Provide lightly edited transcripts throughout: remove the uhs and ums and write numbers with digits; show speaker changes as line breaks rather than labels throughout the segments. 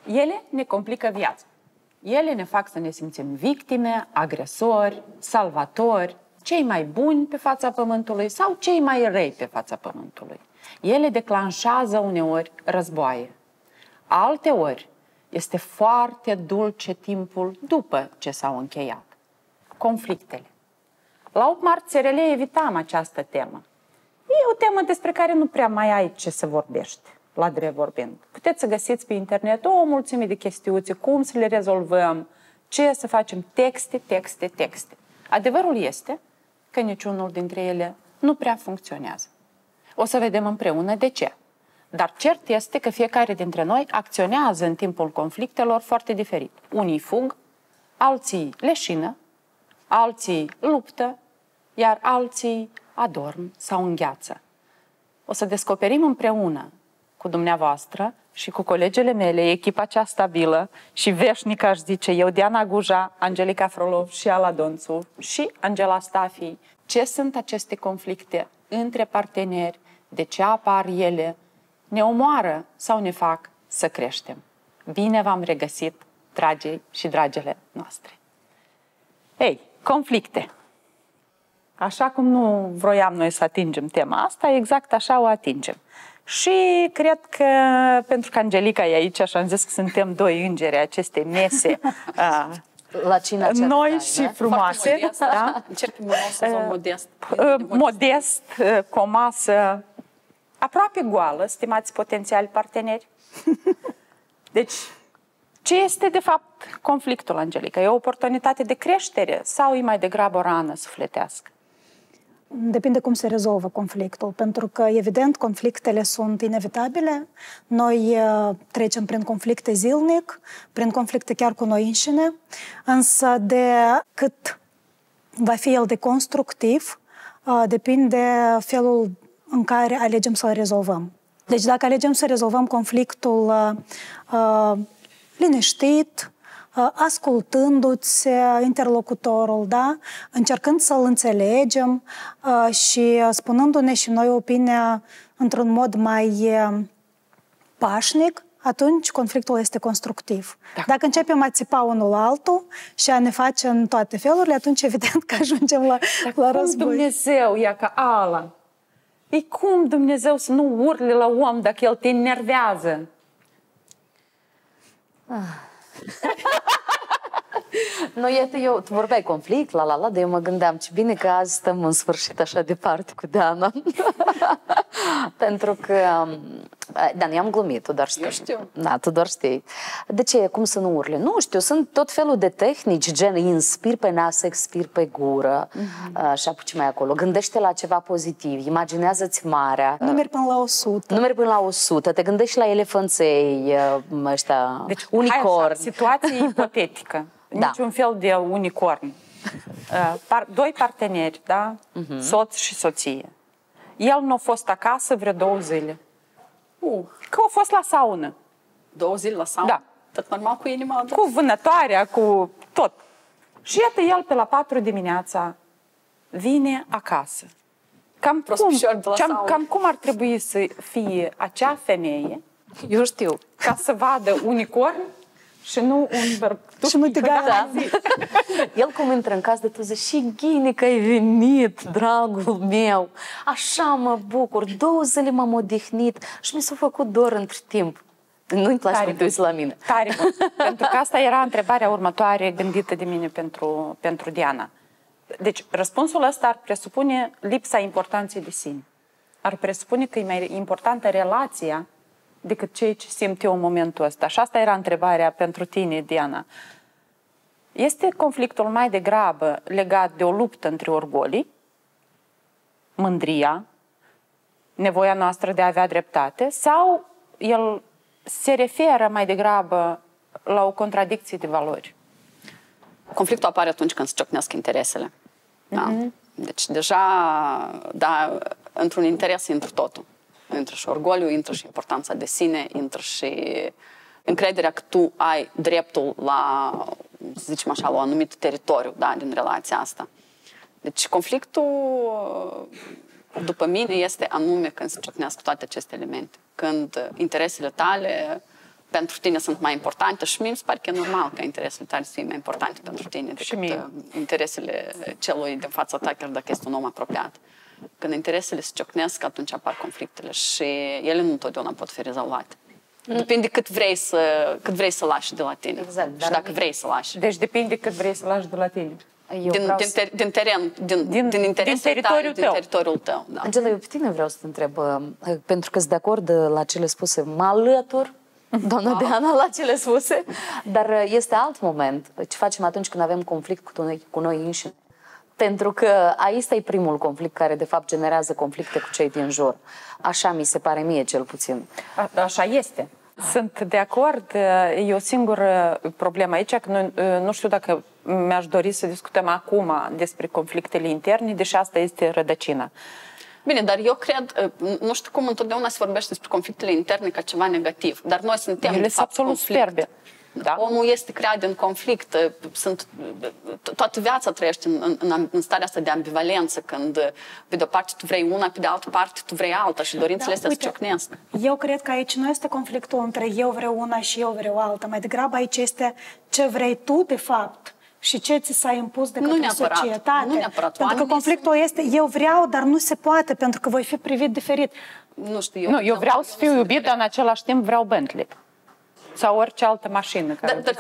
Ele ne complică viața. Ele ne fac să ne simțim victime, agresori, salvatori, cei mai buni pe fața pământului sau cei mai răi pe fața pământului. Ele declanșează uneori războaie. Alteori este foarte dulce timpul după ce s-au încheiat. Conflictele. La 8 martie SRL evitam această temă. E o temă despre care nu prea mai ai ce să vorbești, la drept vorbind. Puteți să găsiți pe internet o mulțime de chestiuțe, cum să le rezolvăm, ce să facem, texte. Adevărul este că niciunul dintre ele nu prea funcționează. O să vedem împreună de ce. Dar cert este că fiecare dintre noi acționează în timpul conflictelor foarte diferit. Unii fug, alții leșină, alții luptă, iar alții adorm sau îngheață. O să descoperim împreună cu dumneavoastră și cu colegele mele, echipa cea stabilă și veșnică, aș zice eu, Diana Guja, Angelica Frolov și Ala Donțu și Angela Stafi, ce sunt aceste conflicte între parteneri, de ce apar ele, ne omoară sau ne fac să creștem. Bine v-am regăsit, dragii și dragele noastre. Ei, conflicte. Așa cum nu vroiam noi să atingem tema asta, exact așa o atingem. Și cred că, pentru că Angelica e aici, așa am zis că suntem doi îngeri acestei mese
la cina
noi și frumoase.
Modest, da? Încercăm să fim modest.
Modest, cu o masă aproape goală, stimați potențiali parteneri. Deci, ce este de fapt conflictul, Angelica? E o oportunitate de creștere sau e mai degrabă o rană sufletească?
Depinde cum se rezolvă conflictul, pentru că, evident, conflictele sunt inevitabile. Noi trecem prin conflicte zilnic, prin conflicte chiar cu noi înșine, însă de cât va fi el de constructiv, depinde felul în care alegem să-l rezolvăm. Deci dacă alegem să rezolvăm conflictul liniștit, ascultându-ți interlocutorul, da? Încercând să-l înțelegem și spunându-ne și noi opinia într-un mod mai pașnic, atunci conflictul este constructiv. Da. Dacă începem a țipa unul altul și a ne face în toate felurile, atunci evident că ajungem la război.
Cum Dumnezeu ia ca Ala? E cum Dumnezeu să nu urle la om dacă el te enervează?
Nu, iată, tu vorbeai conflict, dar eu mă gândeam ce bine că azi stăm în sfârșit așa departe cu Diana. Pentru că, Dan, eu am glumit, tu doar știi.
Eu știu.
Da, tu doar știi. De ce? Cum să nu urle? Nu știu, sunt tot felul de tehnici, gen inspir pe nas, expir pe gură și apuci mai acolo. Gândește la ceva pozitiv, imaginează-ți marea.
Numeri până la 100.
Numeri până la 100, te gândești la elefanței, ăștia,
deci,
unicorn.
Situație ipotetică.
Da.
Niciun fel de unicorn. Doi parteneri, da? Soț și soție. El nu a fost acasă vreo 2 zile. Că a fost la saună.
2 zile la saună?
Da.
Tot normal cu inima?
Cu vânătoarea, cu tot. Și iată, el pe la 4 dimineața vine acasă. Cam cum ar trebui să fie acea femeie?
Eu știu.
Ca să vadă unicorn și nu un bărbat.
Și nu te
Da. El cum intră în casă de tu zice, și ghine că ai venit, dragul meu. Așa mă bucur, 2 zile m-am odihnit și mi s-a făcut dor între timp. Nu-i place cum te uiți la mine.
Tare bun. Pentru că asta era întrebarea următoare gândită de mine pentru Diana. Deci, răspunsul ăsta ar presupune lipsa importanței de sine. Ar presupune că e mai importantă relația decât ceea ce simt eu în momentul ăsta. Și asta era întrebarea pentru tine, Diana. Este conflictul mai degrabă legat de o luptă între orgolii, mândria, nevoia noastră de a avea dreptate, sau el se referă mai degrabă la o contradicție de valori?
Conflictul apare atunci când se ciocnesc interesele. Da? Deci deja, da, într-un interes intră totul. Intră și orgoliu, intră și importanța de sine, intră și încrederea că tu ai dreptul la, să zicem așa, la un anumit teritoriu, da, din relația asta. Deci conflictul, după mine, este anume când se ciocnesc toate aceste elemente. Când interesele tale pentru tine sunt mai importante și mie mi se pare că e normal ca interesele tale să fie mai importante pentru tine decât interesele celui din fața ta, chiar dacă este un om apropiat. Când interesele se ciocnesc, atunci apar conflictele și ele nu întotdeauna pot fi rezolvate. Depinde cât vrei să lași de la tine.
Exact,
și dacă vrei să lași.
Deci depinde cât vrei să lași de la tine.
Din teren, din interesele tale, din teritoriul tău. Da.
Angela, eu pe tine vreau să te întreb, pentru că sunt de acord la cele spuse, mă alătur, doamna Diana, la cele spuse, dar este alt moment. Ce facem atunci când avem conflict cu noi înșine? Pentru că aici e primul conflict care de fapt generează conflicte cu cei din jur. Așa mi se pare mie cel puțin.
Așa este. Sunt de acord. E o singură problemă aici, că nu știu dacă mi-aș dori să discutăm acum despre conflictele interne, deși asta este rădăcina.
Bine, dar eu cred, nu știu cum întotdeauna se vorbește despre conflictele interne ca ceva negativ, dar noi suntem
Ele
de
sunt
fapt
absolut superbe.
Da? Omul este creat din conflict, toată viața trăiește în starea asta de ambivalență, când pe de-o parte tu vrei una, pe de altă parte tu vrei alta și dorințele astea se ciocnesc.
Eu cred că aici nu este conflictul între eu vreau una și eu vreau alta, mai degrabă aici este ce vrei tu de fapt și ce ți s-a impus de către societate.
Nu neapărat.
Pentru că conflictul este eu vreau, dar nu se poate, pentru că voi fi privit diferit.
Nu știu,
eu vreau să fiu iubit, dar în același timp vreau Bentley. Sau orice altă mașină.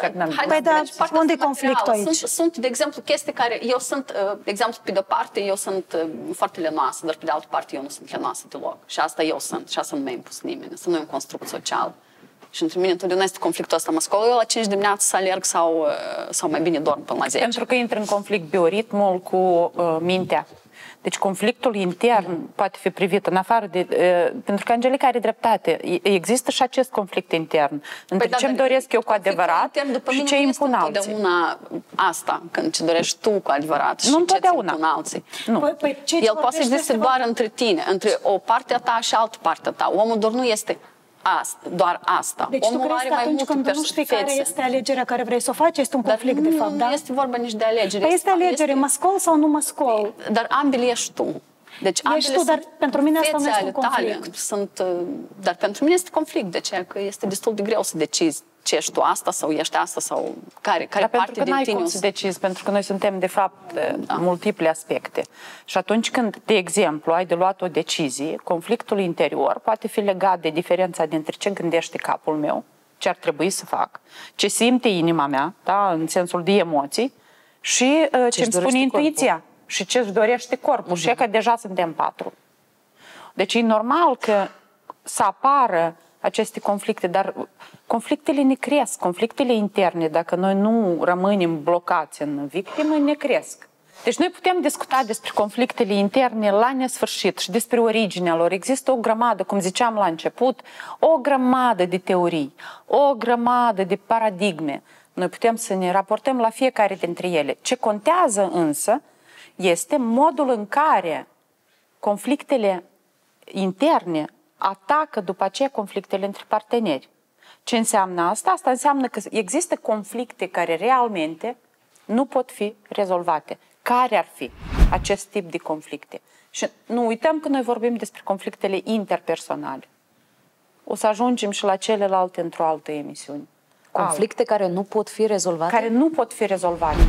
Păi da, unde e conflictul aici?
Sunt, de exemplu, chestii care... Eu sunt, de exemplu, pe de-o parte, eu sunt foarte lenoasă, dar pe de altă parte eu nu sunt lenoasă deloc. Și asta eu sunt. Și asta nu mi-a impus nimeni. Asta nu e un construct social. Și între mine întotdeauna este conflictul ăsta. Mă scol eu la 5 dimineața să alerg sau mai bine dorm până la 10.
Pentru că intră în conflict bioritmul cu mintea. Deci conflictul intern poate fi privit în afară de... pentru că Angelica are dreptate. Există și acest conflict intern. Între ce-mi doresc eu cu adevărat și ce impun alții.
Nu întotdeauna asta, când ce dorești tu cu adevărat și ce impun alții. El poate să existe doar între tine, între o parte a ta și altă parte a ta. Omul doar nu este doar asta.
Deci
omul
tu crezi că atunci când nu știi care este alegerea care vrei să o faci, este un conflict de fapt, da?
Nu este vorba nici de alegere.
Păi este alegere, mă scol sau nu mă scol?
Dar ambele ești tu. Deci
ești tu, dar pentru mine asta nu este un conflict.
Dar pentru mine este conflict, de ce? Că este destul de greu să decizi ce ești tu, asta sau ești asta sau care parte din tine.
Cum să decizi, pentru că noi suntem de fapt multiple aspecte. Și atunci când, de exemplu, ai de luat o decizie, conflictul interior poate fi legat de diferența dintre ce gândește capul meu, ce ar trebui să fac, ce simte inima mea, da, în sensul de emoții, și ce îmi spune intuiția și ce își dorește corpul. Și că deja suntem 4. Deci e normal că să apară aceste conflicte, dar conflictele ne cresc, conflictele interne, dacă noi nu rămânem blocați în victimă, ne cresc. Deci noi putem discuta despre conflictele interne la nesfârșit și despre originea lor. Există o grămadă, cum ziceam la început, o grămadă de teorii, o grămadă de paradigme. Noi putem să ne raportăm la fiecare dintre ele. Ce contează însă este modul în care conflictele interne atacă după aceea conflictele între parteneri. Ce înseamnă asta? Asta înseamnă că există conflicte care realmente nu pot fi rezolvate. Care ar fi acest tip de conflicte? Și nu uităm că noi vorbim despre conflictele interpersonale. O să ajungem și la celelalte într-o altă emisiune.
Conflicte care nu pot fi rezolvate?
Care nu pot fi rezolvate.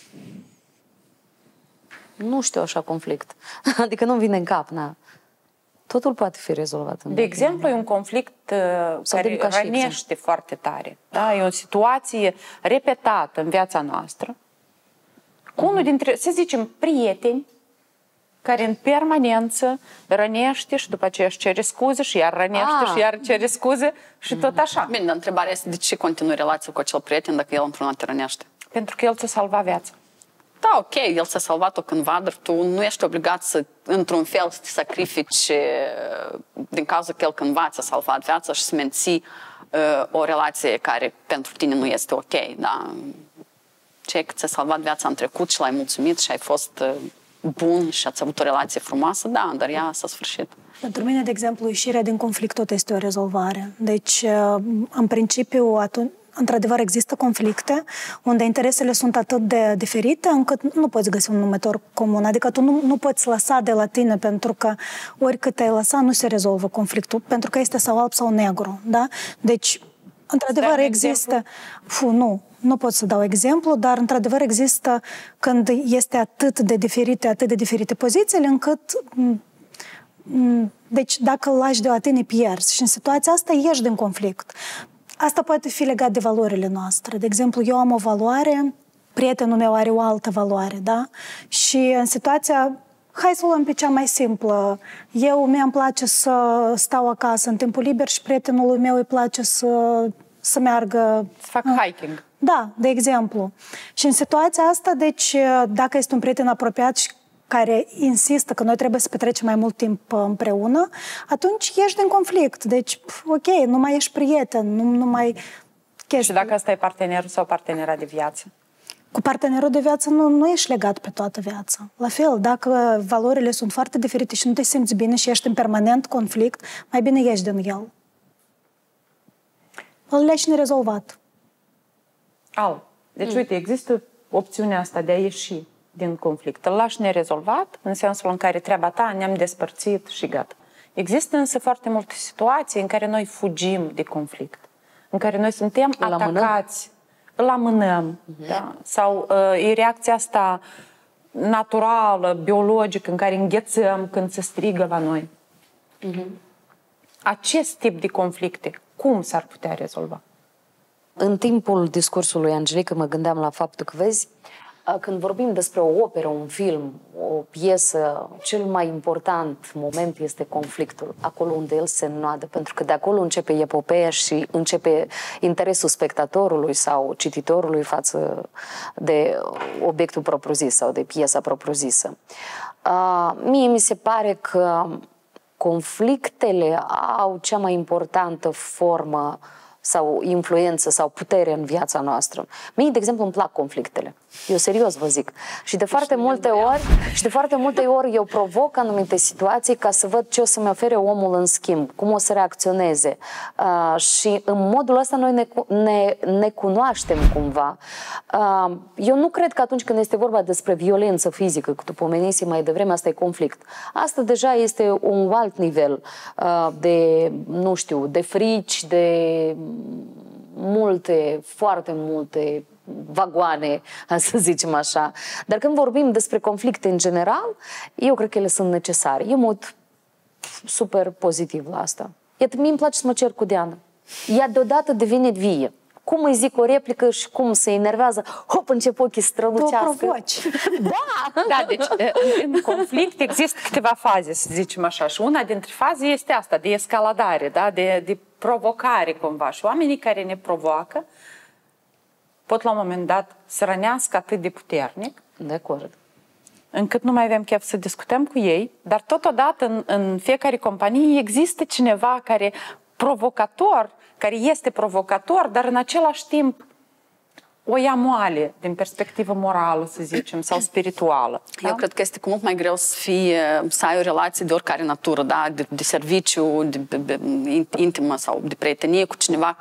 Nu știu așa conflict. Adică nu-mi vine în cap, na. Totul poate fi rezolvat.
De exemplu, e un conflict care rănește foarte tare. Da? E o situație repetată în viața noastră. Cu unul dintre, să zicem, prieteni care în permanență rănește și după aceea își cere scuze și iar rănește și iar cere scuze și tot așa.
Bine, dar întrebarea este de ce continui relația cu acel prieten dacă el într-una te rănește?
Pentru că el ți-a salvat viața.
Da, ok, el ți-a salvat-o cândva, dar tu nu ești obligat să, într-un fel, să te sacrifici din cauza că el cândva ți-a salvat viața și să menții o relație care pentru tine nu este ok, da? Ce că ți-a salvat viața în trecut și l-ai mulțumit și ai fost bun și ați avut o relație frumoasă, da, dar ea s-a sfârșit.
Pentru mine, de exemplu, ieșirea din conflict tot este o rezolvare. Deci, în principiu, atunci, într-adevăr, există conflicte unde interesele sunt atât de diferite încât nu poți găsi un numitor comun. Adică tu nu poți lăsa de la tine pentru că oricât ai lăsa nu se rezolvă conflictul, pentru că este sau alb sau negru. Da? Deci, într-adevăr există... Nu pot să dau exemplu, dar într-adevăr există când este atât de diferite pozițiile, încât... Deci dacă îl lași deoparte, pierzi. Și în situația asta ieși din conflict. Asta poate fi legat de valorile noastre. De exemplu, eu am o valoare, prietenul meu are o altă valoare, da? Și în situația... Hai să o luăm pe cea mai simplă. Mie-mi place să stau acasă în timpul liber și prietenului meu îi place să meargă...
Să fac hiking.
Da, de exemplu. Și în situația asta, deci, dacă este un prieten apropiat și care insistă că noi trebuie să petrecem mai mult timp împreună, atunci ieși din conflict. Deci, ok, nu mai ești prieten, nu mai...
Și dacă ăsta e partenerul sau partenera de viață?
Cu partenerul de viață nu ești legat pe toată viața. La fel, dacă valorile sunt foarte diferite și nu te simți bine și ești în permanent conflict, mai bine ieși din el. Îl lași nerezolvat.
Deci, uite, există opțiunea asta de a ieși din conflict. Îl lași nerezolvat, în sensul în care treaba ta, ne-am despărțit și gata. Există însă foarte multe situații în care noi fugim de conflict, în care noi suntem atacați, îl amânăm, da? Sau e reacția asta naturală, biologică, în care înghețăm când se strigă la noi. Acest tip de conflicte, cum s-ar putea rezolva?
În timpul discursului Angelica mă gândeam la faptul că, vezi, când vorbim despre o operă, un film, o piesă, cel mai important moment este conflictul, acolo unde el se înnoadă, pentru că de acolo începe epopeea și începe interesul spectatorului sau cititorului față de obiectul propriu-zis sau de piesa propriu-zisă. Mie mi se pare că conflictele au cea mai importantă formă sau influență sau putere în viața noastră. Mie, de exemplu, îmi plac conflictele. Eu serios vă zic. Și de foarte multe ori eu provoc anumite situații ca să văd ce o să-mi ofere omul în schimb, cum o să reacționeze. Și în modul ăsta noi ne cunoaștem cumva. Eu nu cred că atunci când este vorba despre violență fizică, că tu pomenisi mai devreme, asta e conflict. Asta deja este un alt nivel de, nu știu, de frici, de foarte multe vagoane, să zicem așa. Dar când vorbim despre conflicte în general, eu cred că ele sunt necesare. Eu mă uit super pozitiv la asta. Iată, mie îmi place să mă cer cu Diana. Ea deodată devine vie. Cum îi zic o replică și cum se enervează, hop, încep ochii strălucească.
Tu o provoci.
Da, deci în conflict există câteva faze, să zicem așa. Și una dintre faze este asta, de escaladare, da? De provocare cumva. Și oamenii care ne provoacă pot la un moment dat să rănească atât de puternic.
De acord.
Încât nu mai avem chef să discutăm cu ei, dar totodată în fiecare companie există cineva care este provocator, dar în același timp o ia moale din perspectivă morală, să zicem, sau spirituală. Da?
Eu cred că este cu mult mai greu să ai o relație de oricare natură, da? De serviciu, de intimă sau de prietenie cu cineva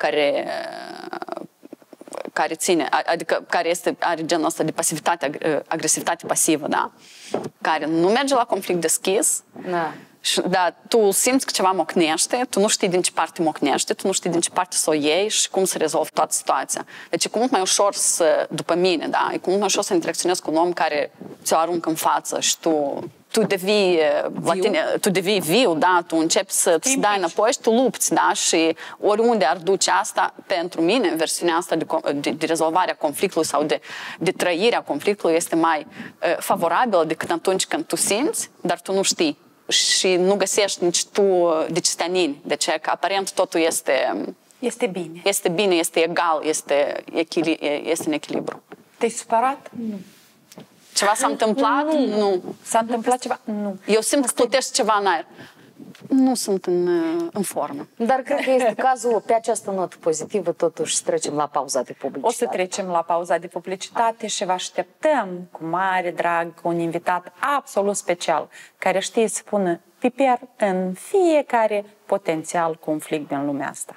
care ține, adică care are genul ăsta de agresivitate pasivă, da? Care nu merge la conflict deschis, dar tu simți că ceva mocnește, tu nu știi din ce parte mocnește, tu nu știi din ce parte să o iei și cum să rezolvi toată situația. Deci e cu mult mai ușor după mine, da? E cu mult mai ușor să interacționezi cu un om care ți-o aruncă în față și tu devii viu, da? Tu începi să-ți dai înapoi și tu lupți, da? Și oriunde ar duce asta, pentru mine, versiunea asta de rezolvarea conflictului sau de trăirea conflictului este mai favorabilă decât atunci când tu simți, dar tu nu știi. Și nu găsești nici tu de ce te anini. Deci că aparent totul este
bine.
Este bine, este egal, este în echilibru.
Te-ai supărat? Nu.
Ceva s-a întâmplat? Nu.
S-a întâmplat ceva? Nu.
Eu simt că plutești ceva în aer. Nu sunt în formă.
Dar cred că este cazul, pe această notă pozitivă, totuși să trecem la pauza de publicitate.
O să trecem la pauza de publicitate și vă așteptăm cu mare drag cu un invitat absolut special, care știe să pună piper în fiecare potențial conflict din lumea asta.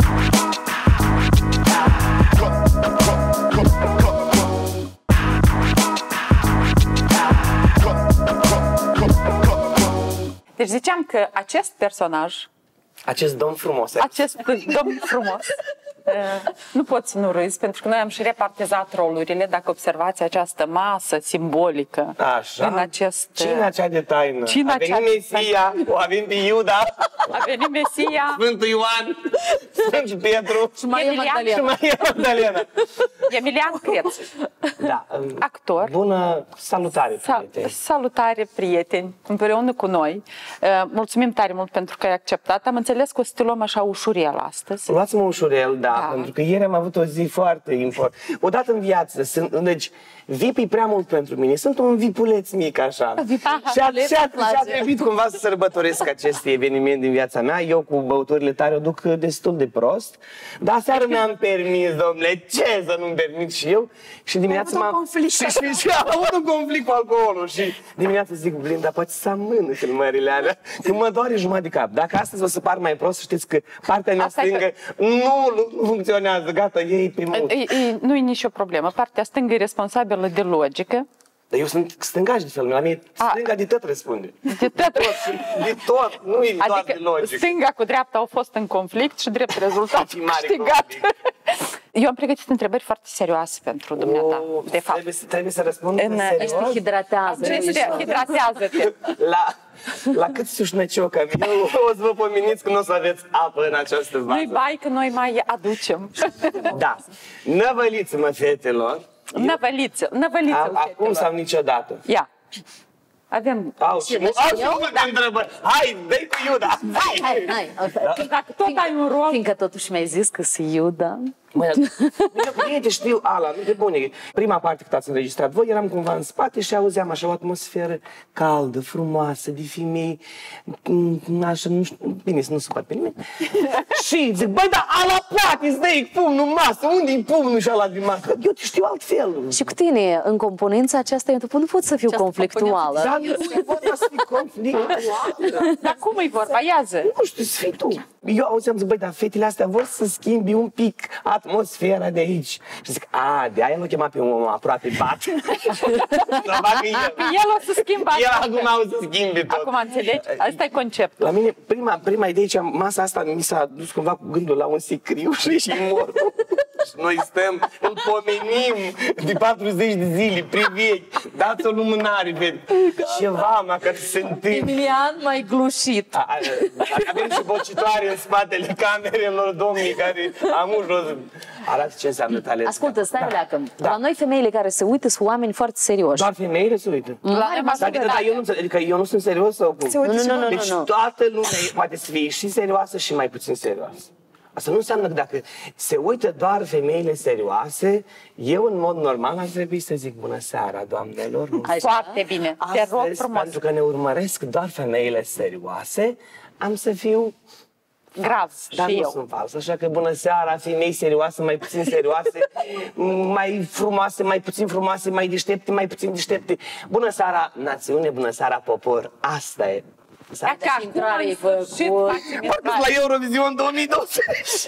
Deci ziceam că acest personaj,
acest domn frumos,
Nu pot să nu râzi, pentru că noi am și repartizat rolurile, dacă observați această masă simbolică.
Așa.
În acest...
Cina cea de taină.
Cina
A venit
cea de
Mesia, o avem pe Iuda,
A venit Mesia,
Sfântul Ioan, Sfântul Petru
Și mai e
Emilian
și
Magdalena.
mai e Magdalena.
Emilian Creț,
Da.
actor.
Bună salutare, prieteni.
Salutare, prieteni, împreună cu noi. Mulțumim tare mult pentru că ai acceptat. Am înțeles că o să te luăm așa ușurel astăzi.
Luați-mă ușurel, da,
Da.
pentru că ieri am avut o zi foarte importantă. Odată în viață, deci VIP e prea mult pentru mine. Sunt un vipuleț mic așa. Și a trebuit cumva să sărbătoresc acest eveniment din viața mea. Eu cu băuturile tare o duc destul de prost. Dar aseară mi-am permis, domnule, ce să nu-mi permit și eu. Și dimineața m-am... Și am avut un conflict cu alcoolul. Și dimineața zic, Blinda, poate să am mână filmările alea, că mă doare jumătate de cap. Dacă astăzi o să par mai prost, știți că partea mea
Asta e
stângă nu funcționează. Gata, ei pe mult.
Nu e nicio problemă. Partea stângă e responsabilă de logică.
Dar eu sunt stângaș de felul. La mine stânga de tot răspunde.
De tot.
De tot. Nu e doar de
Adică
logic.
stânga cu dreapta au fost în conflict și drept rezultat
Și mare
câștigat.
conflict.
Eu am pregătit întrebări foarte serioase pentru dumneata, de fapt.
Trebuie să răspund
În-
serios.
Ești hidratează.
Hidratează-te.
La cât sușnăcioc am eu, o să vă pomeniți că nu o să aveți apă în această
Nu-i
vază.
bai că noi mai aducem.
Da. Năvăliți-mă, fetelor.
Năvăliță,
Acum sau niciodată.
Ia. Avem...
Au și multe întrebări. Hai, dă-i cu Iuda.
Hai.
Dacă tot ai un rol...
Fiindcă totuși mi-ai zis că se Iuda.
Bine, te știu, Ala, nu de bune. Prima parte cât ați înregistrat voi, eram cumva în spate și auzeam așa o atmosferă caldă, frumoasă, de femei, așa, nu știu, bine, să nu supăr pe nimeni. Și zic, băi, da, Ala poate, îți dă-i pumnul în masă, unde-i pumnul și ala din masă? Eu te știu altfel.
Și cu tine, în componența aceasta, eu nu pot să fiu conflictuală.
Dar nu e vorba să fii conflictuală.
Dar cum e vorba? Iază.
Nu știu, să fii tu. Eu auzeam, zic, băi, dar fetele astea vor să schimbi un pic atmosfera de aici. Și zic, de aia l-a chemat pe un om aproape bat. Să facă el.
El o să schimbă
El
asta.
acum o să schimbe tot.
Acum înțelegi? Asta e conceptul.
La mine, prima idee, masa asta mi s-a dus cumva cu gândul la un sicriu și mortul. Și noi stăm, îl pomenim de 40 de zile, privechi, dați o lumânare, vede. Ceva, măcar se întâmplă.
Emilian mai glușit.
Avem și bocitoare în spatele camerelor, domnii, care am jos. Arată ce înseamnă talent.
Ascultă, stai leacă. La noi femeile care se uită sunt oameni foarte serioși.
Doar femeile se uită. Dar eu nu înțeleg, adică eu nu sunt serios sau cum? Deci toată lumea poate să fie și serioasă și mai puțin serioasă. Asta nu înseamnă că dacă se uită doar femeile serioase, eu în mod normal ar trebui să zic bună seara, doamnelor.
Foarte bine. Te rog
Astăzi,
frumos.
pentru că ne urmăresc doar femeile serioase, am să fiu
Grav
dar
și
nu
eu.
sunt fals, așa că bună seara, femei serioase, mai puțin serioase, mai frumoase, mai puțin frumoase, mai deștepte, mai puțin deștepte. Bună seara, națiune, bună seara, popor. Asta e.
Dacă acum în sfârșit facem
Parcă la Eurovision 2020.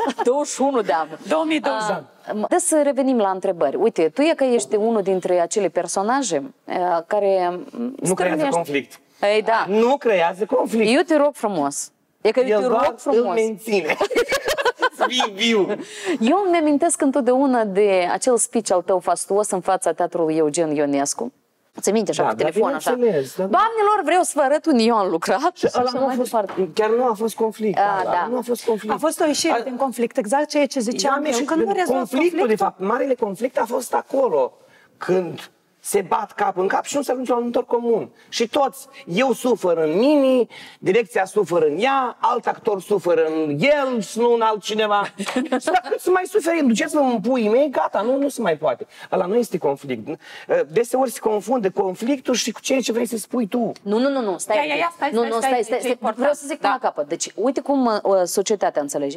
21 de ani.
2020.
Dă să revenim la întrebări. Uite, tu e că ești unul dintre acele personaje care...
Nu creează conflict.
Ei, da.
Nu creează conflict.
Eu te rog frumos. E că eu te
El
rog
doar îl
frumos.
menține. Să fii viu.
Eu îmi amintesc întotdeauna de acel speech al tău fastuos în fața teatrului Eugen Ionescu. Ți minte așa,
Da,
pe telefon,
dar
așa.
bineînțeles, dar-
Doamnelor, vreau să vă arăt unde eu am lucrat. Și
Ăla
așa
nu a
mai
fost,
departe.
chiar nu a fost conflict.
Da.
Nu a fost conflict.
A fost o ieșire din conflict, exact ceea ce ziceam eu, că nu rezolv
conflictul, de fapt, marele conflict a fost acolo, când se bat cap în cap și nu se ajunge la un numitor comun. Și toți, eu sufăr în mine, direcția suferă în ea, alt actor suferă în el și nu în altcineva. Și dacă să mai suferim, duceți-vă în puii mei, gata, nu se mai poate. Ăla nu este conflict. Deseori se confundă conflictul și cu ceea ce vrei să spui tu.
Nu, stai.
Ia, stai.
Vreau să zic până la capăt. Deci, uite cum societatea înțelege.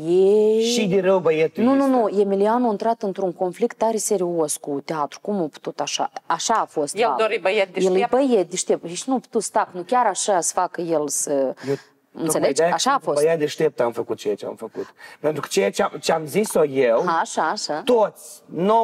Și de rău băietul
Nu, Emilian a intrat într-un conflict tare serios cu teatru. Cum a putut așa? Așa a fost.
El doar e băiet deștept.
El e băiet deștept. Și nu a putut sta, nu chiar așa să facă el să... Înțelegi? Așa a fost.
Băiat deștept am făcut ceea ce am făcut. Pentru că ceea ce am zis-o eu,
Așa.
toți,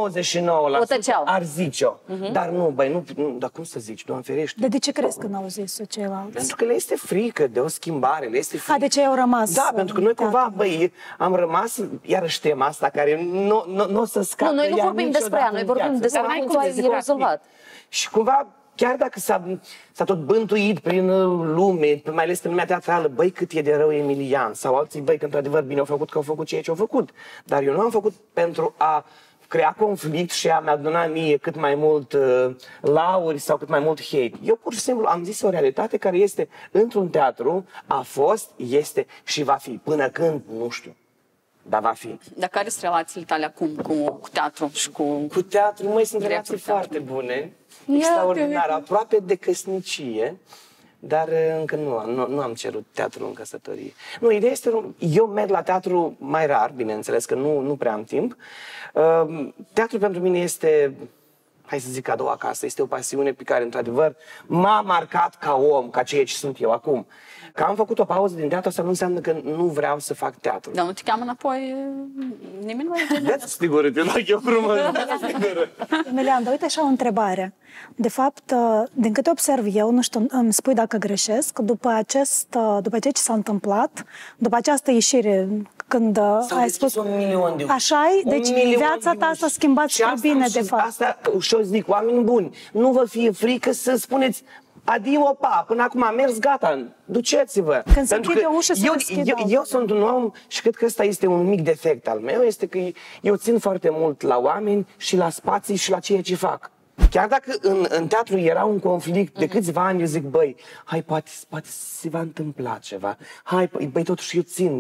99%
O
ar zice-o. Dar nu, băi, nu, dar cum să zici, Doamne ferește?
Dar de ce crezi că n-au zis-o ceilalți?
Pentru că le este frică de o schimbare, le este frică.
De ce au rămas?
Da, pentru că noi cumva, băi, am rămas, iarăși tema asta care nu o să scape.
Nu, noi nu vorbim despre ea, noi vorbim despre cum tu ai rezolvat.
Și cumva, chiar dacă s-a tot bântuit prin lume, mai ales pe lumea teatrală, băi, cât e de rău Emilian, sau alții, băi, că într-adevăr bine au făcut, că au făcut ceea ce au făcut. Dar eu nu am făcut pentru a crea conflict și a mi-a donat mie cât mai mult lauri sau cât mai mult hate. Eu pur și simplu am zis o realitate care este într-un teatru, a fost, este și va fi. Până când, nu știu. Dar va fi.
Dar care sunt relațiile tale acum cu teatru și cu...
Cu teatru, măi, sunt relații foarte bune, extraordinare, aproape de căsnicie, dar încă nu am cerut teatru în căsătorie. Nu, ideea este, eu merg la teatru mai rar, bineînțeles, că nu prea am timp. Teatru pentru mine este, hai să zic, a doua casă, este o pasiune pe care, într-adevăr, m-a marcat ca om, ca ceea ce sunt eu acum. Că am făcut o pauză din teatru, asta nu înseamnă că nu vreau să fac teatru.
Dar nu te cheamă înapoi nimeni mai?
Dați sigur, te dau eu frumos.
Emilian, dar uite așa o întrebare. De fapt, din câte observ eu, nu știu, îmi spui dacă greșesc, după ceea ce s-a întâmplat, după această ieșire, când ai spus... Așa-i? Deci viața ta s-a schimbat spre bine, de fapt.
Asta și-o zic, oameni buni, nu vă fie frică să spuneți adio, pa, până acum am mers, gata, duceți-vă.
Când se închide o ușă, se deschide.
Eu sunt un om și cred că ăsta este un mic defect al meu, este că eu țin foarte mult la oameni și la spații și la ceea ce fac. Chiar dacă în teatru era un conflict de câțiva ani, eu zic, băi, hai, poate se va întâmpla ceva. Hai, băi, totuși eu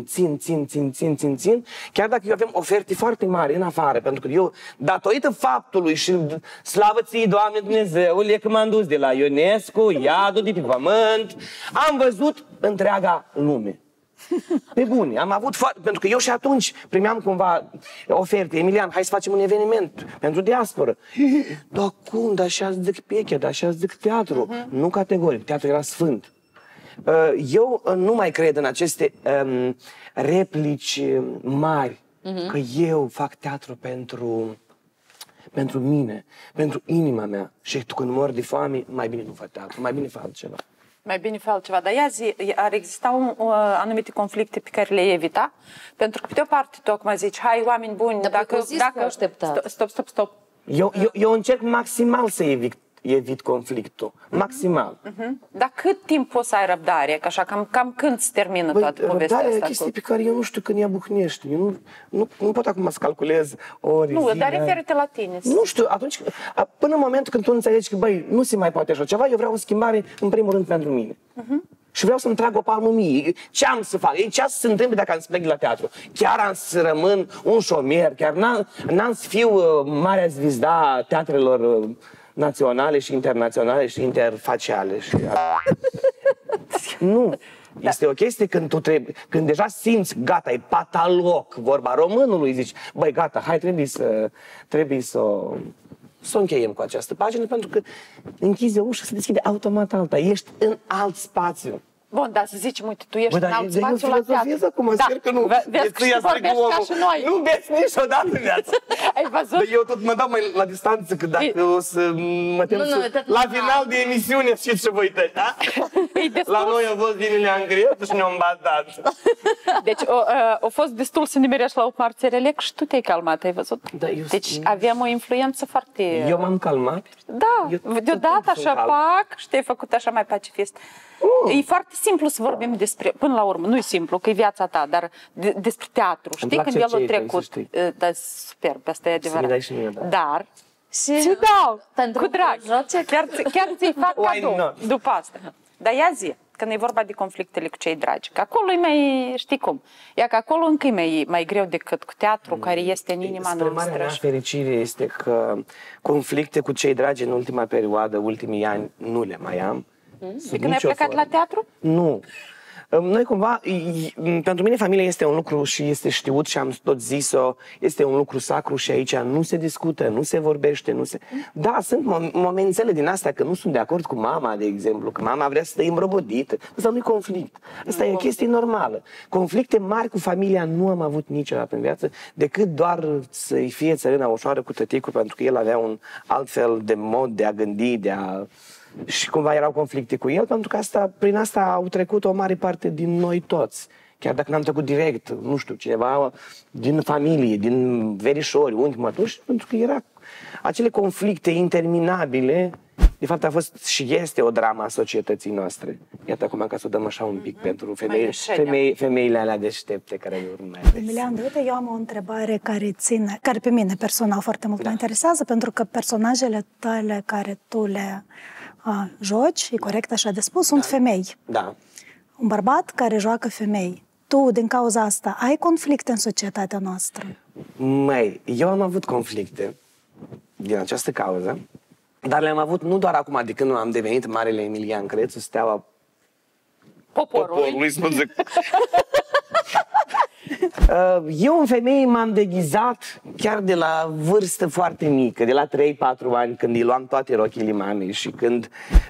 țin. Chiar dacă eu avem oferte foarte mari în afară, pentru că eu, datorită faptului și slavă ție, Doamne Dumnezeule, că m-am dus de la Ionescu, iadul de pe pământ, am văzut întreaga lume. Pe bune, am avut pentru că eu și atunci primeam cumva oferte. Emilian, hai să facem un eveniment pentru diasporă. Dar cum? Dar așa zic pechea, dar așa zic teatru. Nu categoric, teatru era sfânt. Eu nu mai cred în aceste replici mari, că eu fac teatru pentru mine, pentru inima mea. Și tu când mor de foame, mai bine nu fac teatru, mai bine fac altceva.
Mai bine fă altceva. Dar ia zi, ar exista anumite conflicte pe care le evita? Pentru că, pe de o parte, tocmai zici, hai, oameni buni, dacă Stop.
Eu încerc maximal să evit conflictul. Maximal.
Dar cât timp poți să ai răbdare? Că așa, cam când se termină toată povestea asta?
Răbdarea e o chestie pe care eu nu știu când ea buhnește. Eu nu pot acum să calculez ori,
Nu, dar referă-te la tine.
Nu știu, atunci, până în momentul când tu înțelegi că, băi, nu se mai poate așa ceva, eu vreau o schimbare, în primul rând, pentru mine. Și vreau să-mi trag o palmă mie. Ce am să fac? Ce să se întâmple dacă am să plec de la teatru? Chiar am să rămân un șomer? Chiar n-am să fiu marea zvizda teatrelor naționale și internaționale și interfaciale. Nu. Este o chestie când tu când deja simți, gata, e pataloc, vorba românului, zici, băi, gata, hai, trebuie să o încheiem cu această pagină, pentru că închizi o ușă, se deschide automat alta. Ești în alt spațiu.
Bun, dar să zicem, uite, tu ești în alt spațiu la teatru.
Acum, sper că nu.
Vezi că și vorbești ca și noi.
Nu beți niciodată în viață.
Ai văzut?
Eu tot mă dau mai la distanță, că dacă o să mă tem la final de emisiune, știți ce vă uitați, da? La noi a fost bine le-am greu și ne-am batat.
Deci a fost destul să nimerești la o marțerele și tu te-ai calmat, ai văzut? Deci aveam o influență foarte...
Eu m-am calmat?
Da, deodată așa, pac, și te-ai făcut așa mai pacifist. E foarte simplu să vorbim despre, până la urmă, nu e simplu, că e viața ta, dar despre teatru. Știi când el a trecut? Da, superb, asta e adevărat.
Să-mi dai și mie, da.
Dar, ți dau, cu drag, chiar ți-i fac cadou după asta. Dar ia zi, când e vorba de conflictele cu cei dragi, că acolo e mai, știi cum, ia că acolo încă e mai greu decât cu teatru, care este în inima noastră.
Marea mea fericire este că conflicte cu cei dragi în ultima perioadă, ultimii ani, nu le mai am.
Când ai plecat la teatru?
Nu. Noi cumva, pentru mine familia este un lucru și este știut și am tot zis-o, este un lucru sacru și aici nu se discută, nu se vorbește, nu se... Da, sunt momentele din astea că nu sunt de acord cu mama, de exemplu, că mama vrea să stă îmbrobodită. Asta nu e conflict. Asta e o chestie normală. Conflicte mari cu familia nu am avut niciodată în viață, decât doar să-i fie țărâna ușoară cu tăticul, pentru că el avea un alt fel de mod de a gândi, și cumva erau conflicte cu el, pentru că prin asta au trecut o mare parte din noi toți. Chiar dacă n-am trecut direct, nu știu, cineva din familie, din verișori, unchi, mătuși, pentru că era acele conflicte interminabile. De fapt, a fost și este o dramă a societății noastre. Iată acum ca să o dăm așa un pic pentru femeile alea deștepte care le urmează.
Emilian, uite, eu am o întrebare care pe mine personal foarte mult mă interesează, pentru că personajele tale care tu le joci, e corect așa de spus, sunt femei.
Da.
Un bărbat care joacă femei. Tu, din cauza asta, ai conflicte în societatea noastră?
Măi, eu am avut conflicte din această cauză, dar le-am avut nu doar acum, de când am devenit Marele Emilian Crețu, steaua poporului, să zic. Eu în femeie m-am deghizat chiar de la vârstă foarte mică, de la 3-4 ani, când îi luam toate rochile mamei și când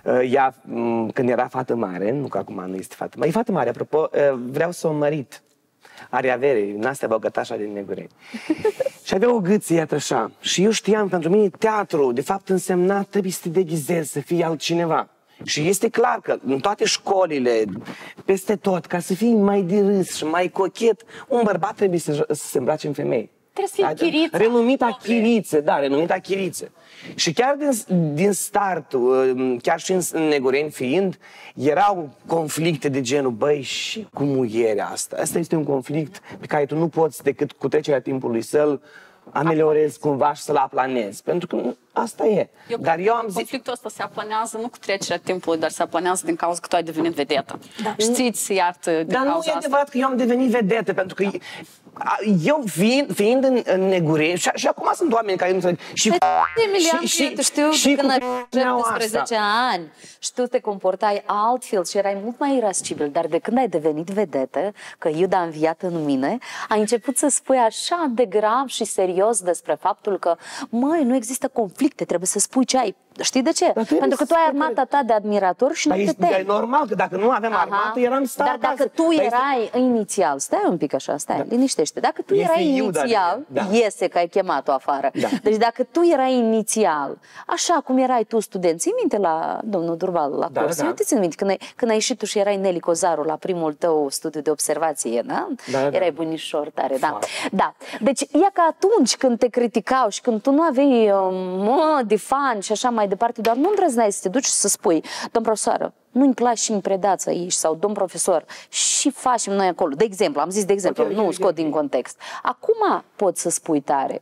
era fată mare, nu că acum nu este fată mare, e fată mare, apropo, vreau să o mărit. Are avere, n-astea băgătașa din Negureni. Și avea o gâță, iată așa. Și eu știam, pentru mine, teatru, de fapt, însemna trebuie să te deghizezi, să fii altcineva. Și este clar că în toate școlile, peste tot, ca să fii mai de râs și mai cochet, un bărbat trebuie să se îmbrace în femeie.
Trebuie să fii chiriță.
Renumita chiriță, da, renumita chiriță. Și chiar din start, chiar și în Negureni fiind, erau conflicte de genul, băi, și cu muierea asta. Asta este un conflict pe care tu nu poți decât cu trecerea timpului să-l ameliorezi cumva și să-l aplanezi. Pentru că asta e. Dar eu am zis...
Conflictul ăsta se aplanează nu cu trecerea timpului, dar se aplanează din cauza că tu ai devenit vedetă. Da. Și ți iartă din
dar
cauza
nu e adevărat că eu am devenit vedetă, pentru că eu fiind în Negureni, și acum sunt oameni care nu înțeleg.
Emilian, eu știu că când ai 17 ani și tu te comportai altfel și erai mult mai irascibil, dar de când ai devenit vedetă, că Iuda a înviat în mine, ai început să spui așa de grav și serios despre faptul că, măi, nu există conflicte, trebuie să spui ce ai. Știi de ce? Pentru că tu ai armata ta de admiratori și nu te temi.
E normal că dacă nu aveam armată, eram stat
acasă. Dar dacă tu erai inițial, stai un pic așa, stai, liniștește. Dacă tu erai inițial, iese că ai chemat-o afară. Deci dacă tu erai inițial, așa cum erai tu student, ții minte la domnul Durval la curs? Eu te țin minte, când ai ieșit tu și erai Nelly Cozaru la primul tău studiu de observație, da? Erai bunișor tare, da. Deci e ca atunci când te criticau și când tu nu aveai de fan și așa mai departe, doar nu îndrăzneai să te duci și să spui, domn profesoară, nu-mi place și-mi predați aici, sau domn profesor, și facem noi acolo. De exemplu, am zis de exemplu, nu scot din context. Acum poți să spui tare.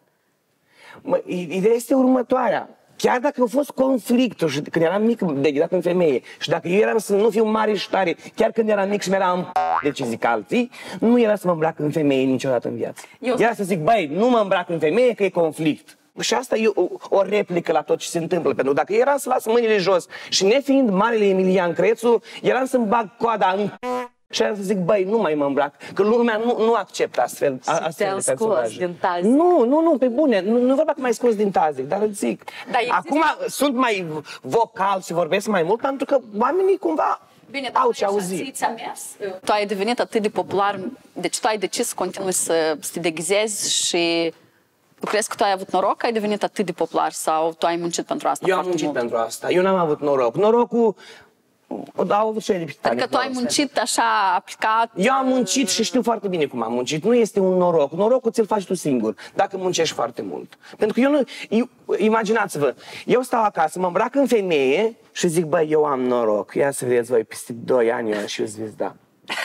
Ideea este următoarea. Chiar dacă a fost conflictul și când eram mic, deghizat în femeie, și dacă eu eram să nu fiu mare și tare, chiar când eram mic și mi-era ce zic alții, nu era să mă îmbrac în femeie niciodată în viață. Era să zic, băi, nu mă îmbrac în femeie că e conflict. Și asta e o replică la tot ce se întâmplă. Pentru că dacă eram să las mâinile jos și nefiind Marele Emilian Crețu, eram să-mi bag coada în și eram să zic, băi, nu mai mă îmbrac, că lumea nu acceptă astfel de personaje.
Din tazic.
Nu, pe bune, nu vorba că m-ai scos din tazic, dar îți zic. Acum sunt mai vocal și vorbesc mai mult pentru că oamenii cumva au ce auzi.
Tu ai devenit atât de popular, deci tu ai decis să continui să te deghizezi și tu crezi că tu ai avut noroc că ai devenit atât de popular sau tu ai muncit pentru asta?
Eu am muncit pentru asta. Eu n-am avut noroc. Norocul au avut și
adică tu ai muncit așa aplicat?
Eu am muncit și știu foarte bine cum am muncit. Nu este un noroc. Norocul ți-l faci tu singur, dacă muncești foarte mult. Pentru că imaginați-vă, eu stau acasă, mă îmbrac în femeie și zic, băi, eu am noroc. Ia să vedeți voi, peste 2 ani eu și eu zvizda.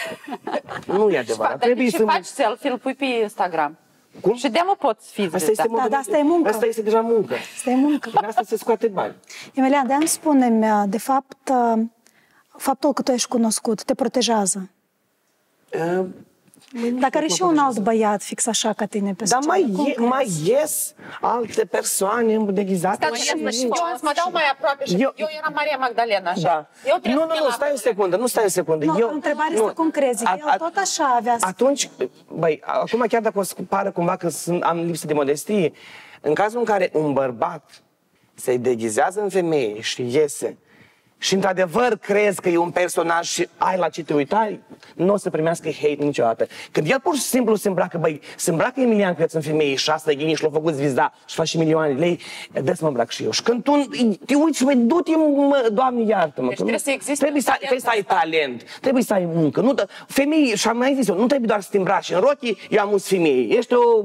Nu e adevărat.
Trebuie să faci selfie, îl pui pe Instagram.
Cum?
Și de-amă poți fi
asta e muncă.
Asta este deja muncă.
Asta e muncă.
Din asta se scoate bani.
Emilian, de-am spune-mi, de fapt, faptul că tu ești cunoscut te protejează? Dar care și un alt băiat fix așa ca tine pe
Dar
scenă.
mai ies alte persoane deghizate.
Eu mă dau mai aproape și eu eram Maria Magdalena, așa.
Da. Nu, stai o secundă.
Nu, întrebarea este cum crezi. El tot așa avea să...
Atunci, băi, acum chiar dacă o să pară cumva că am lipsă de modestie, în cazul în care un bărbat se deghizează în femeie și iese și într-adevăr crezi că e un personaj și ai la ce te uitai, nu o să primească hate niciodată. Când el pur și simplu se îmbracă, băi, se îmbracă Emilian Creț în femeie și asta e ghini și l-a făcut zvizda și faci și milioane de lei, dă să mă îmbrac și eu. Și când tu te uiți și băi, du-te, Doamne iartă-mă.
Deci trebuie să existe
trebuie să ai talent, trebuie să ai muncă. Nu, femei, și am mai zis eu, nu trebuie doar să te îmbraci în rochii, eu am uns femeie. Ești o...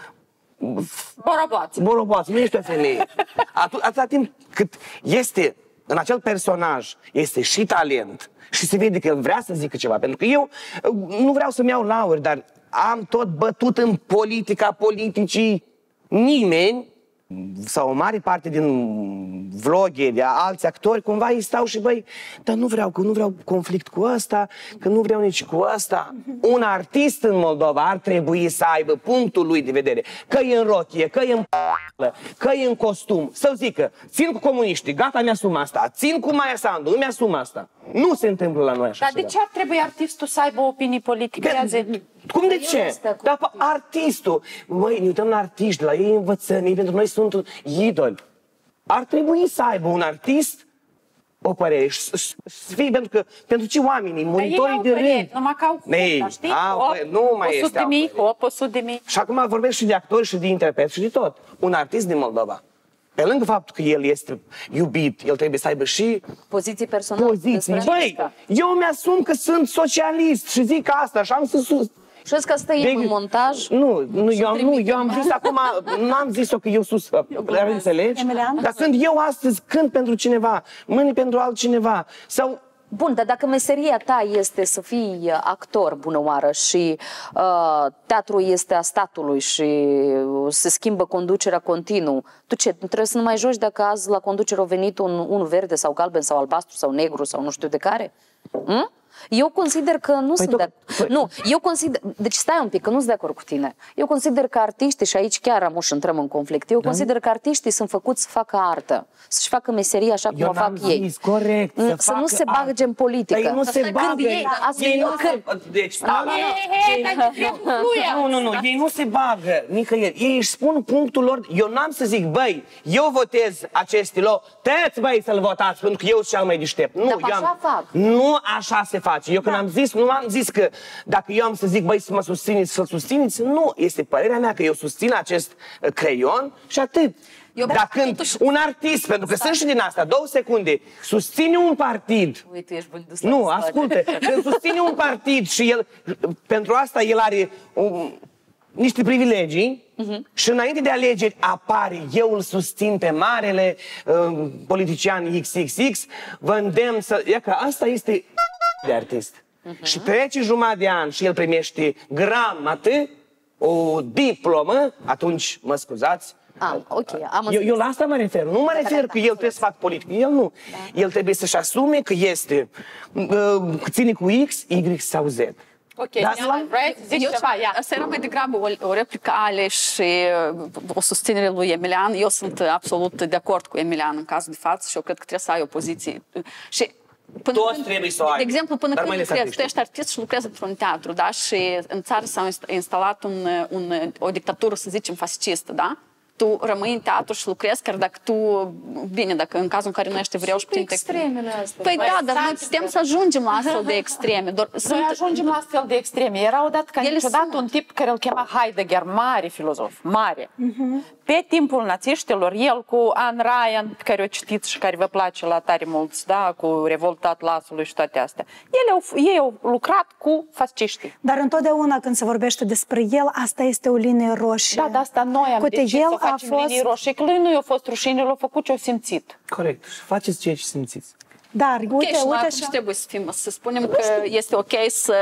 Boroboață, nu ești o femeie. Atâta timp cât este în acel personaj, este și talent și se vede că el vrea să zică ceva. Pentru că eu nu vreau să-mi iau lauri, dar am tot bătut în politica politicii. Nimeni sau o mare parte din vloggeri, alți actori, cumva îi stau și băi, dar nu vreau conflict cu ăsta, că nu vreau nici cu ăsta. Un artist în Moldova ar trebui să aibă punctul lui de vedere, că e în rochie, că e în că e în costum, să zică, țin cu comuniștii, gata, mi-asum asta, țin cu Maia Sandu, nu mi-asum asta. Nu se întâmplă la noi așa.
Dar de ce ar trebui artistul să aibă opinii politice?
Cum de ce? Dar artistul, măi, ne uităm la artiști, la ei învățăm, ei pentru noi sunt idoli. Ar trebui să aibă un artist o părere și să fie, pentru că pentru ce oamenii, monitorii de rând.
Numai că au știi?
Nu mai este
100 de mii.
Și acum vorbesc și de actori și de interpreți și de tot. Un artist din Moldova. Pe lângă faptul că el este iubit, el trebuie să aibă și
poziții personale.
Băi, eu mi-asum că sunt socialist și zic asta și am să
Și că asta e în montaj?
Nu, eu am zis acum, nu am zis-o că eu înțelegi? Dar când eu astăzi cânt pentru cineva, mâine pentru altcineva, sau...
Bun, dar dacă meseria ta este să fii actor, bună oară, și teatrul este a statului și se schimbă conducerea continuu, tu ce, trebuie să nu mai joci dacă azi la conducere a venit un verde sau galben sau albastru sau negru sau nu știu de care? Eu consider că nu sunt de acord. Nu, eu consider... Deci stai un pic, că nu sunt de acord cu tine. Eu consider că artiștii, și aici chiar intrăm în conflict, eu consider că artiștii sunt făcuți să facă artă, să-și facă meseria așa cum o fac ei.
Corect,
să nu se bage în politică.
Dar ei nu se bagă. Deci, nu, ei nu se bagă nicăieri. Ei își spun punctul lor. Eu n-am să zic, băi, eu votez acest law, tăți, băi, să-l votați, pentru că eu sunt cel mai deștept. Nu,
așa fac.
Nu așa se face. Eu când am zis, nu am zis că dacă eu am să zic, băi, să mă susțineți, să-l susțineți, nu. Este părerea mea că eu susțin acest creion și atât. Dar când un artist, pentru că sunt și din asta, 2 secunde, susține un partid.
Uite, ești bun dus.
Nu, ascultă, când susține un partid și el, pentru asta el are niște privilegii și înainte de alegeri apare, eu îl susțin pe marele politician XXX, vă îndemn să... Ia că asta este de artist. Și trece jumătate de an și el primește o diplomă, atunci, mă scuzați, eu la asta mă refer. Nu mă refer că el trebuie să facă politică. El nu. El trebuie să-și asume că este ține cu X, Y sau Z.
Ok, vrei să zici ceva? Asta era mai degrabă o replică ale și o susținere lui Emilian. Eu sunt absolut de acord cu Emilian în cazul de față și eu cred că trebuie să ai o poziție. Și
toți trebuie să o ai.
De exemplu, până când lucrezi, tu ești artist și lucrezi într-un teatru, da? Și în țară s-a instalat o dictatură, să zicem, fascistă, da? Tu rămâi în teatru și lucrezi, chiar dacă tu, bine, dacă în cazul în care nu ești vreau și puțin
extremele astea.
Păi da, dar noi putem să ajungem la astfel de extreme.
Noi ajungem la astfel de extreme. Era odată ca niciodată un tip care îl chema Heidegger, mare filozof, mare. Pe timpul națiștilor, el cu Anne Ryan, pe care o citiți și care vă place la tare mulți, da, cu Revolta Atlasului și toate astea. Ei au lucrat cu fasciștii.
Dar întotdeauna când se vorbește despre el, asta este o linie roșie.
Da, asta noi am decis să facem linii roșii, că lui nu i-a fost rușine, l-a făcut ce-a simțit.
Corect. Faceți ceea ce simțiți.
Dar, uite,
și noi
uite
acum trebuie să fim, să spunem că este ok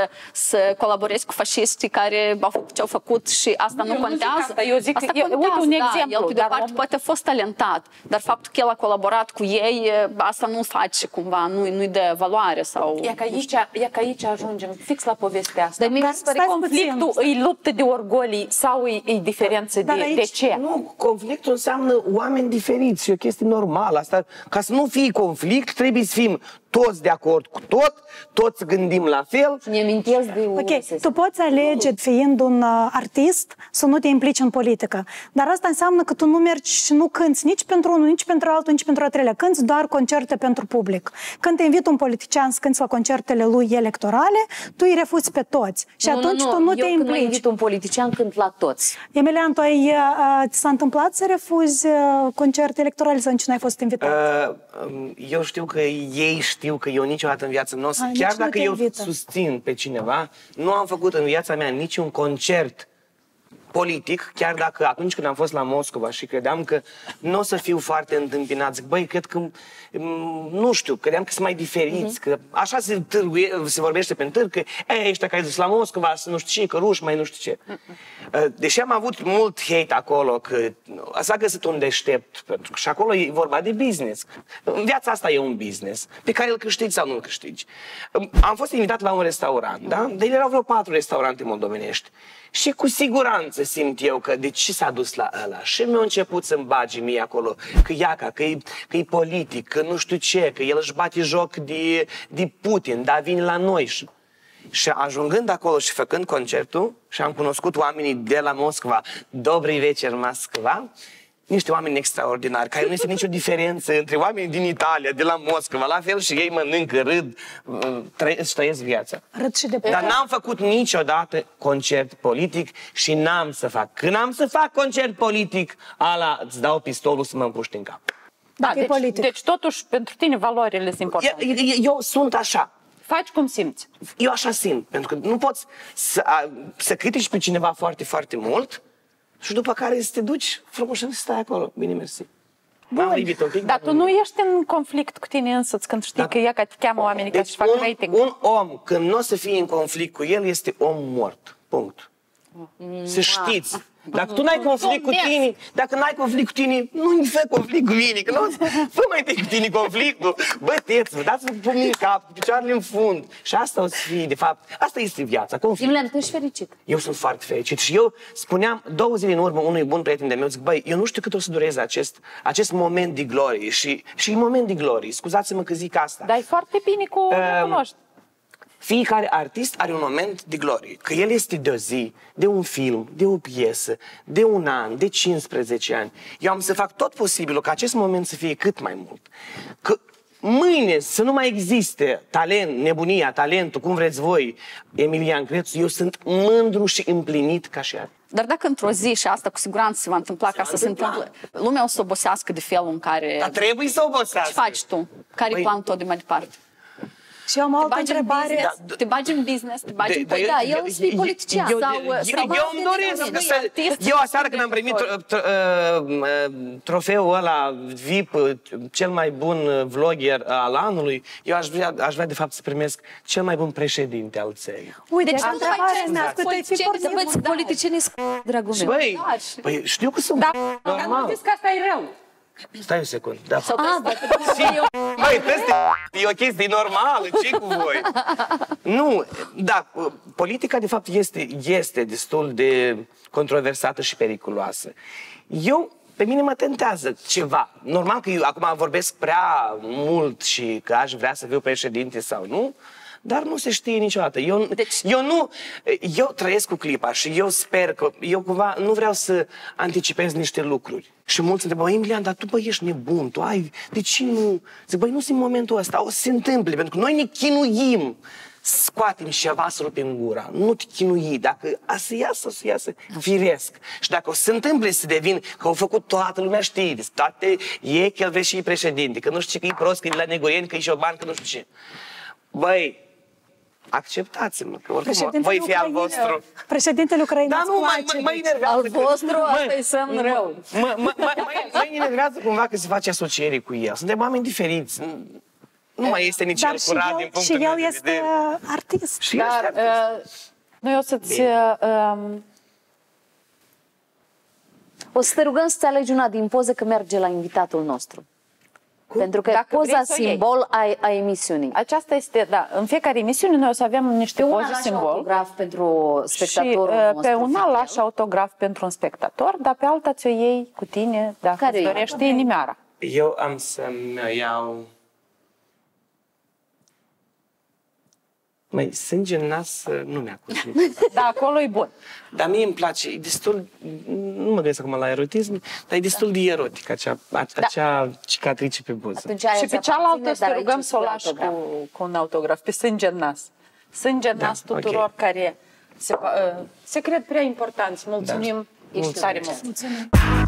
să colaborezi cu fașistii care au făcut ce au făcut și asta nu contează.
Eu zic
asta
uite un exemplu.
El pe de parte poate a fost talentat, dar faptul că el a colaborat cu ei, asta nu face cumva, nu-i dă valoare sau...
E că aici ajungem fix la povestea asta.
Dar mi se pare
conflictul îi luptă de orgolii sau e diferență de ce?
Nu, conflictul înseamnă oameni diferiți, e o chestie normală. Asta, ca să nu fie conflict, trebuie să fim toți de acord cu tot, toți gândim la fel.
ne amintesc de
Ok, tu poți alege, fiind un artist, să nu te implici în politică. Dar asta înseamnă că tu nu mergi și nu cânți nici pentru unul, nici pentru altul, nici pentru al treilea. Cânți doar concerte pentru public. Când te invită un politician să cânți la concertele lui electorale, tu îi refuzi pe toți. Și atunci tu nu te
Eu când mă
implici.
invit un politician, cânt la toți.
Emilian, ți s-a întâmplat să refuzi concerte electorale sau nici nu ai fost invitat?
Eu știu că ei știu că eu niciodată în viață nu o să...
Nici
Chiar
nu
dacă
te
eu
invită.
susțin pe cineva, nu am făcut în viața mea niciun concert politic, chiar dacă atunci când am fost la Moscova și credeam că nu o să fiu foarte întâmpinat, zic, băi, cred că, nu știu, credeam că sunt mai diferiți, că așa se vorbește pe târg, că ăștia care dus la Moscova, să nu știu ce, că ruși, mai nu știu ce. Deși am avut mult hate acolo, că s-a găsit un deștept, pentru că și acolo e vorba de business. În viața asta e un business, pe care îl câștigi sau nu îl câștigi. Am fost invitat la un restaurant, da? De erau vreo 4 restaurante moldovenești. Și cu siguranță simt eu că de ce s-a dus la ăla. Și mi-a început să-mi bagi mie acolo că iaca, că e politic, că nu știu ce, că el își bate joc de Putin, dar vine la noi. Și ajungând acolo și făcând concertul, și am cunoscut oamenii de la Moscova, Dobri večer, Moscova, niște oameni extraordinari, care nu este nicio diferență între oamenii din Italia, de la Moscova, la fel și ei mănâncă, râd, trăiesc viața.
Râd și de
Dar n-am făcut niciodată concert politic și n-am să fac. Când am să fac concert politic, ala îți dau pistolul să mă împuști în cap.
Dacă e politic.
Deci totuși pentru tine valorile sunt importante.
Eu sunt așa.
Faci cum simți.
Eu așa simt. Pentru că nu poți să critici pe cineva foarte, foarte mult și după care să te duci frumos și să stai acolo. Bine, mersi.
Bun, dar tu nu ești în conflict cu tine însuți când știi că ea te cheamă oamenii ca să-și facă rating.
Un om, când nu o să fie în conflict cu el, este om mort. Punct. Să știți. Dacă tu n-ai conflict cu tine, dacă n-ai conflict cu tine, nu-i fă conflict cu mine, că nu fă mai întâi cu tine conflictul. Băteți-vă, dați-vă cu pumnii în cap, cu picioarele în fund. Și asta o să fie, de fapt, asta este viața, conflict.
Emilian, tu ești fericit.
Eu sunt foarte fericit și eu spuneam 2 zile în urmă unui bun prieten de meu, zic, băi, eu nu știu cât o să dureze acest moment de glorie și e moment de glorie, scuzați-mă că zic asta.
Dar e foarte bine cu recunoști.
Fiecare artist are un moment de glorie, că el este de o zi, de un film, de o piesă, de un an, de 15 ani. Eu am să fac tot posibilul ca acest moment să fie cât mai mult. Că mâine să nu mai existe talent, nebunia, talentul, cum vreți voi, Emilian Crețu, eu sunt mândru și împlinit ca și artist.
Dar dacă într-o zi, și asta cu siguranță se va întâmpla ca să se întâmple, lumea o să obosească de felul în care...
Dar trebuie să obosească.
Ce faci tu? Care e planul tău de mai departe?
Și eu am o altă întrebare.
Te bagi în business, te bagi în politică.
Da, el să fie politician.
Eu îmi doresc. Eu aseară când am primit trofeul ăla VIP, cel mai bun vlogger al anului, eu aș vrea de fapt să primesc cel mai bun președinte al țării.
Uite,
Deci,
ce nu faci?
Politicienii
Dragul meu.
Băi, știu că sunt normal.
Nu zici că asta e rău.
Stai un secund. Da.
Băi,
e o chestie normală, ce cu voi? Nu, da, politica de fapt este destul de controversată și periculoasă. Pe mine mă tentează ceva. Normal că eu acum vorbesc prea mult și că aș vrea să fiu președinte sau nu, dar nu se știe niciodată. Eu trăiesc cu clipa și eu sper că eu cumva nu vreau să anticipez niște lucruri. Și mulți întrebă, Emilian, dar tu ești nebun, de ce nu? Zic, nu sunt în momentul ăsta, o să se întâmple, pentru că noi ne chinuim. Scoatem ceva să rupem gura, nu te chinui, dacă o să iasă firesc. Și dacă o să se întâmple să devin, că au făcut toată lumea știe, toate e că el vrea și președinte, că nu știu ce, că e prost, că e la negorieni, că e șoban, că nu știu ce. Băi, acceptați-mă, că oricum voi fi al vostru.
Președintele Ucrainei.
Dar nu, mă enervează.
Al vostru, asta e semn rău.
Mă enervează cumva că se face asociere cu el. Suntem oameni diferiți. nu mai este nici el curat din punctul meu de vedere.
Și el este artist.
Și
Dar noi o să-ți...
O să te rugăm să-ți alegi una din poze că merge la invitatul nostru. Pentru că
Dacă
poza
vrei să o iei.
simbol a emisiunii.
Aceasta este, da, în fiecare emisiune noi o să avem niște
Una
poze
lași
simbol.
autograf pentru spectatorul
Și
nostru.
pe una
fidel.
lași autograf pentru un spectator, dar pe alta ți-o iei cu tine dacă
Care
îți
e?
dorește inimioara.
Eu am să-mi iau... Măi, sânge în nas nu mi-a cuțit.
Da, acolo e bun.
Dar mie îmi place, e destul, nu mă gândesc acum la erotism, dar e destul de erotic acea cicatrice pe buză.
Atunci aia
Și
ți
pe cealaltă
aparține,
să te
dar
rugăm
aici
să o
îți
lași
autograf.
cu un autograf, pe sânge în nas. Sânge în nas tuturor care se cred prea importanți. Mulțumim, ești tare mult.
Mulțumim.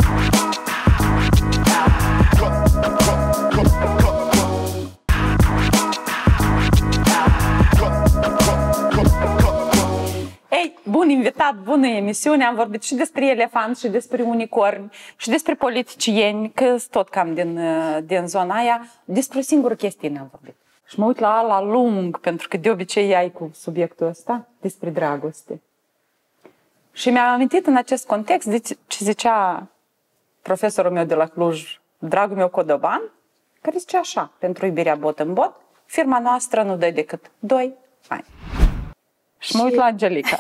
Ei, bun invitat, bună emisiune. Am vorbit și despre elefanți, și despre unicorni, și despre politicieni, că sunt tot cam din zona aia. Despre o singură chestie n-am vorbit. Și mă uit la ala lung, pentru că de obicei ai cu subiectul ăsta, despre dragoste. Și mi-am amintit în acest context de ce zicea profesorul meu de la Cluj, dragul meu Codoban, care zice așa, pentru iubirea bot în bot, firma noastră nu dă decât 2 ani. Și mă uit la Angelica.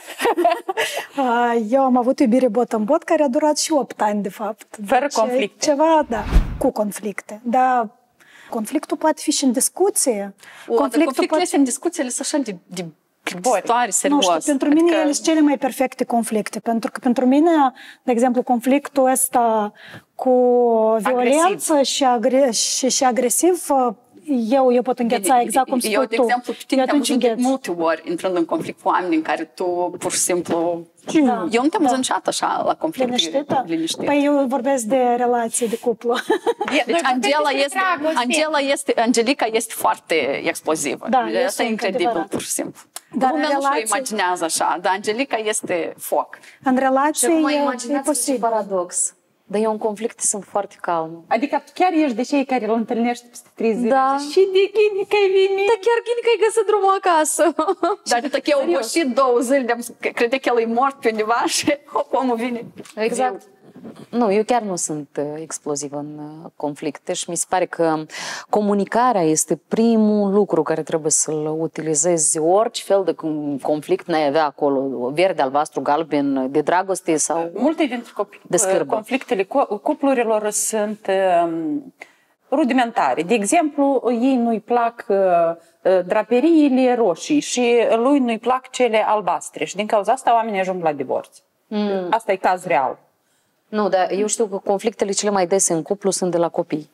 Eu am avut iubire bot în bot, care a durat și 8 ani, de fapt.
Fără conflicte.
Ceva, da, cu conflicte. Dar conflictul poate fi și în discuție.
Conflictul este în discuțiile așa de stare,
Nu
serioase.
știu, pentru mine ele sunt cele mai perfecte conflicte, pentru că pentru mine, de exemplu, conflictul ăsta cu violență și agresiv, eu pot îngheța exact cum spui tu.
Eu, de exemplu, pe tine
Eu
te-am
atunci
văzut de
îngheț.
multe ori intrând în conflict cu oameni în care tu, pur și simplu...
Da,
Eu nu te-am
da.
văzut niciodată așa la conflict
Liniștită?
liniștit.
Păi eu vorbesc de relații de cuplu.
Deci Angelica este foarte explozivă.
Da,
Asta
este
e incredibil,
adevărat.
pur și simplu.
Dar
Lumea
în
nu și-o
relații-
imaginează așa, dar Angelica este foc.
În relații
Și acum
e
imaginați-vă ce
posibil.
paradox. Dar eu în conflicte sunt foarte calmă.
Adică tu chiar ești de cei care îl întâlnești peste 3 zile.
Da.
Zici, și de ghini că ai venit.
Dar chiar gine că ai găsit drumul acasă.
Dar de că eu obosit 2 zile, crede că el e mort pe undeva și omul vine.
Exact. Nu, eu chiar nu sunt explozivă în conflicte și mi se pare că comunicarea este primul lucru care trebuie să-l utilizezi. Orice fel de conflict n-ai avea acolo, verde, albastru, galben, de dragoste sau...
Multe dintre
De scârbă.
conflictele cuplurilor sunt rudimentare. De exemplu, ei nu-i plac draperiile roșii și lui nu-i plac cele albastre și din cauza asta oamenii ajung la divorț. Asta e caz real.
Nu, dar eu știu că conflictele cele mai dese în cuplu sunt de la copii.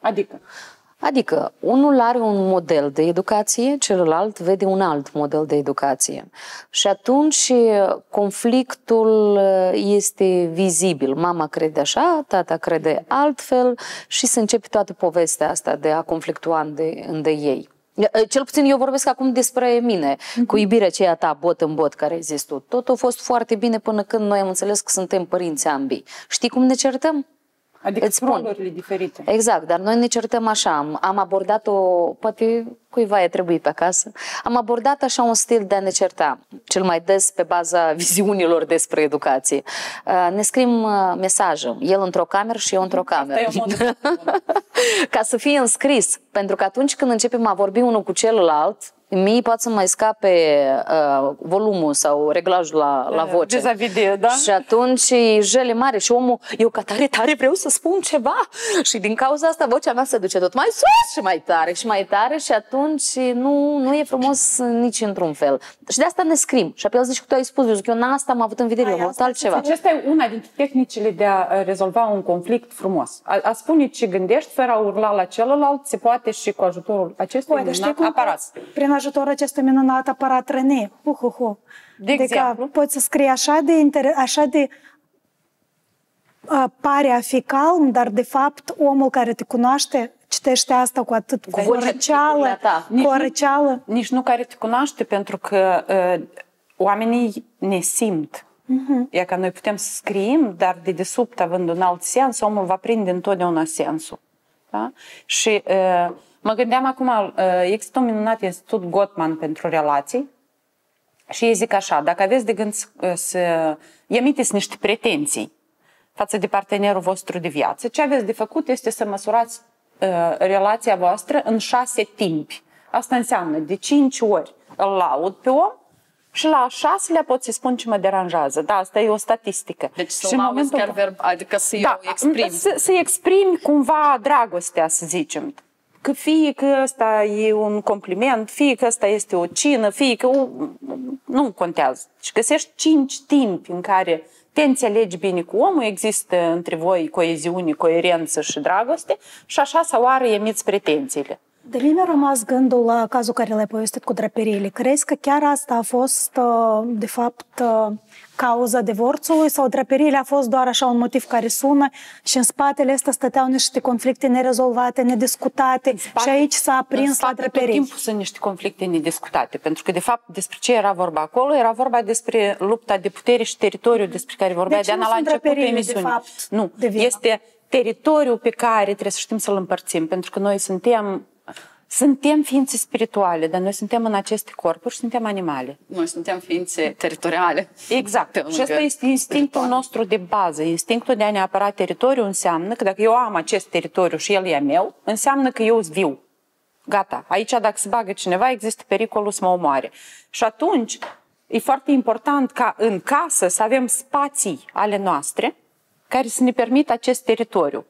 Adică, unul are un model de educație, celălalt vede un alt model de educație. Și atunci conflictul este vizibil. Mama crede așa, tata crede altfel și se începe toată povestea asta de a conflictua între ei. Cel puțin eu vorbesc acum despre mine, cu iubirea aceea ta, bot în bot, care ai zis tu. Totul a fost foarte bine până când noi am înțeles că suntem părinți ambii. Știi cum ne certăm?
Adică
Îți spun.
rolurile diferite.
Exact, dar noi ne certăm așa. Am abordat-o, poate cuiva e trebuie pe acasă, am abordat așa un stil de a ne certa, cel mai des pe baza viziunilor despre educație. Ne scrim mesaje, el într-o cameră și eu într-o cameră.
Asta e o modă.
Ca să fie înscris, pentru că atunci când începem a vorbi unul cu celălalt, mie poate să mai scape volumul sau reglajul la voce.
Vis-a-vis de, da?
Și atunci e jele mare și omul, eu ca tare vreau să spun ceva. Și din cauza asta vocea mea se duce tot mai sus și mai tare și mai tare și atunci nu e frumos nici într-un fel. Și de asta ne scrim. Și apoi el zice că tu ai spus, eu zic, eu n-asta am avut în vedere, eu am avut altceva.
Aceasta e una dintre tehnicile de a rezolva un conflict frumos. A spune ce gândești fără a urla la celălalt se poate și cu ajutorul acestui minunat aparat.
Prin ajutorul acestui minunat aparat René.
De exemplu?
Poți să scrii așa de pare a fi calm, dar de fapt omul care te cunoaște citește asta cu atât cu o răceală.
Nici nu care te cunoaște, pentru că oamenii ne simt. E că noi putem să scriem, dar de desubt, având un alt sens, omul va prinde întotdeauna sensul. Da? Și Mă gândeam acum, există un minunat institut Gottman pentru relații și ei zic așa, dacă aveți de gând să emiteți niște pretenții față de partenerul vostru de viață, ce aveți de făcut este să măsurați relația voastră în 6 timpi. Asta înseamnă de 5 ori îl laud pe om și la 6-lea pot să spun ce mă deranjează. Da, asta e o statistică.
Deci să lauzi chiar verb, adică să eu exprim.
Să exprimi cumva dragostea, să zicem. Că fie că ăsta e un compliment, fie că ăsta este o cină, fie că nu contează. Și găsești 5 timpi în care te înțelegi bine cu omul, există între voi coeziune, coerență și dragoste și așa să oară emiți pretențiile.
De mine a rămas gândul la cazul care l-ai povestit cu draperiile. Crezi că chiar asta a fost, de fapt, cauza divorțului sau draperiile a fost doar așa un motiv care sună și în spatele ăsta stăteau niște conflicte nerezolvate, nediscutate și aici s-a aprins la draperii?
Tot timpul sunt niște conflicte nediscutate, pentru că, de fapt, despre ce era vorba acolo? Era vorba despre lupta de putere și teritoriu despre care vorbea Diana la începutul emisiunii. Nu, este teritoriul pe care trebuie să știm să-l împărțim, pentru că noi suntem ființe spirituale, dar noi suntem în aceste corpuri și suntem animale.
Noi suntem ființe teritoriale.
Exact. Și ăsta este instinctul nostru de bază. Instinctul de a ne apăra teritoriul înseamnă că dacă eu am acest teritoriu și el e meu, înseamnă că eu sunt viu. Gata. Aici dacă se bagă cineva, există pericolul să mă omoare. Și atunci e foarte important ca în casă să avem spații ale noastre care să ne permită acest teritoriu.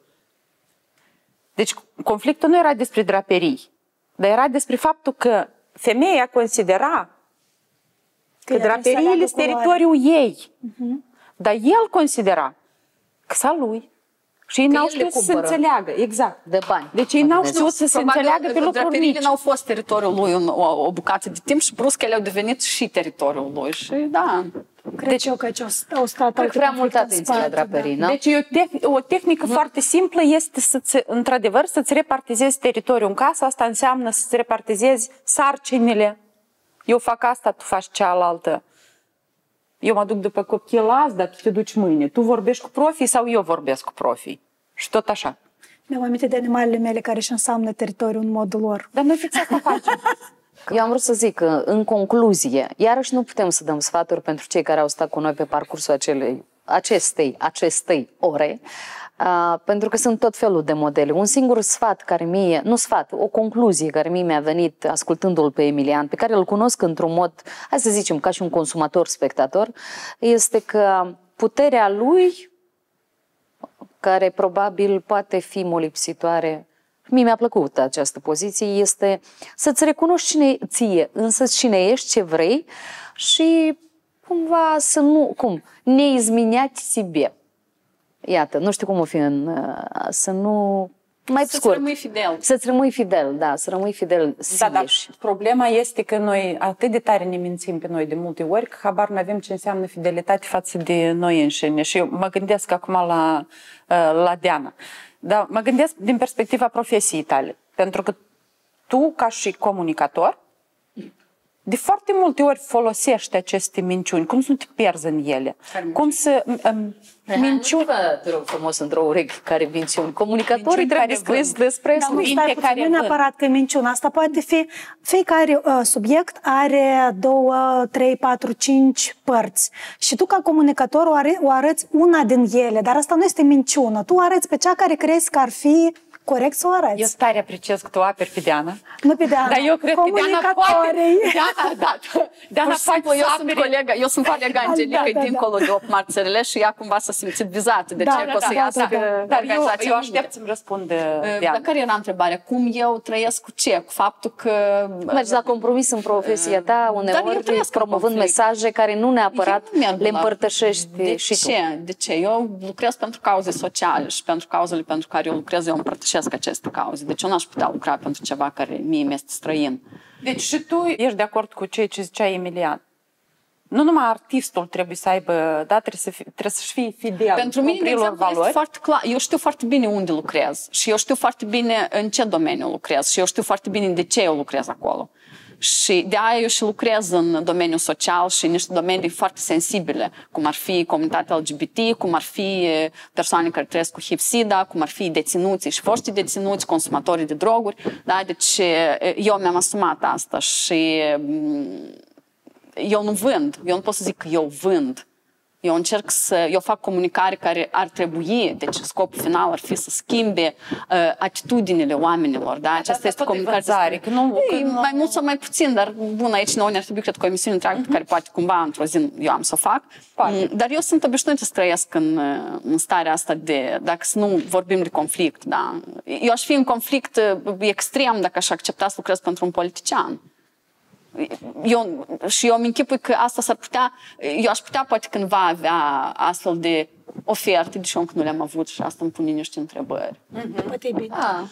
Deci conflictul nu era despre draperii, dar era despre faptul că femeia considera că draperiile sunt teritoriul ei. Dar el considera că s-a lui. Și ei n-au știut să se înțeleagă. Exact.
De bani.
Deci ei n-au știut să se înțeleagă pe lucruri mici.
N-au fost teritoriul lui o bucată de timp și brusc ele au devenit și teritoriul lui. Și da.
Cred eu că au stat
prea mult atenție la draperii, da?
Deci o tehnică foarte simplă este într-adevăr să-ți repartizezi teritoriul în casă. Asta înseamnă să-ți repartizezi sarcinile. Eu fac asta, tu faci cealaltă. Eu mă duc după copil azi, dar tu te duci mâine. Tu vorbești cu profii sau eu vorbesc cu profii? Și tot așa.
Mi-am amintit de animalele mele care își înseamnă teritoriul în modul lor.
Dar noi fix asta facem.
Eu am vrut să zic că, în concluzie, iarăși nu putem să dăm sfaturi pentru cei care au stat cu noi pe parcursul acestei ore, pentru că sunt tot felul de modele. Un singur sfat care mie, nu sfat, o concluzie care mie mi-a venit ascultându-l pe Emilian, pe care îl cunosc într-un mod, hai să zicem, ca și un consumator-spectator, este că puterea lui, care probabil poate fi molipsitoare, mie mi-a plăcut această poziție, este să-ți recunoști cine ești, ce vrei și cumva să nu, не изменять себе. Iată, nu știu cum o fi să nu...
Să-ți rămâi fidel.
Să-ți rămâi fidel, da, să rămâi fidel.
Da, dar problema este că noi atât de tare ne mințim pe noi de multe ori că habar nu avem ce înseamnă fidelitate față de noi înșine. Și eu mă gândesc acum la Diana. Dar mă gândesc din perspectiva profesiei tale. Pentru că tu, ca și comunicator, de foarte multe ori folosești aceste minciuni. Cum să nu te pierzi în ele? Cum să minciuni...
Te rog frumos într-o urechi care minciuni. Comunicatorii trebuie scris despre
nu e neapărat că e minciună. Asta poate fi... Fiecare subiect are 2, 3, 4, 5 părți. Și tu, ca comunicator, o arăți una din ele. Dar asta nu este minciună. Tu arăți pe cea care crezi că ar fi corect să o arăți.
Eu tare apreciez că tu aperi pe Diana.
Nu pe Diana.
Dar eu cred că Diana poate... Diana poate
eu sunt colega Angelica dincolo de 8 marțările și ea cumva s-a simțit vizată. De ce o să iasă
Dar eu aștept să-mi răspund Diana.
Dar care era întrebarea? Cum eu trăiesc cu ce? Cu faptul că...
Mergi la compromis în profesia ta, uneori promovând mesaje care nu neapărat le împărtășești și tu.
De ce? Eu lucrez pentru cauze sociale și pentru cauzele pentru care eu lucrez, eu împărtășesc aceste cauze. Deci eu n-aș putea lucra pentru ceva care mie mi-este străin.
Deci și tu ești de acord cu ceea ce zicea Emilian. Nu numai artistul trebuie să aibă, da, trebuie să fie fidel.
Pentru mine, de exemplu, este foarte clar. Eu știu foarte bine unde lucrez și eu știu foarte bine în ce domeniu lucrez și eu știu foarte bine de ce eu lucrez acolo. Și de aia eu și lucrez în domeniul social și în niște domenii foarte sensibile, cum ar fi comunitatea LGBT, cum ar fi persoane care trăiesc cu HIV-SIDA, cum ar fi deținuții și foștii deținuți, consumatorii de droguri. Da? Deci eu mi-am asumat asta și eu nu vând. Eu nu pot să zic că eu vând. Eu fac comunicare care ar trebui, deci scopul final ar fi să schimbe atitudinile oamenilor, da? Aceasta este comunicare. Mai mult sau mai puțin, dar bun, aici nouă ne-ar trebui, cred că o emisiune întreagă pe care poate cumva într-o zi eu am să o fac. Dar eu sunt obișnuită să trăiesc în starea asta de, dacă să nu vorbim de conflict, da? Eu aș fi în conflict extrem dacă aș accepta să lucrez pentru un politician. Eu îmi închipui că asta s-ar putea, eu aș putea poate cândva avea astfel de oferte, deși eu încă nu le-am avut și asta îmi pune niște întrebări.
Poate e bine.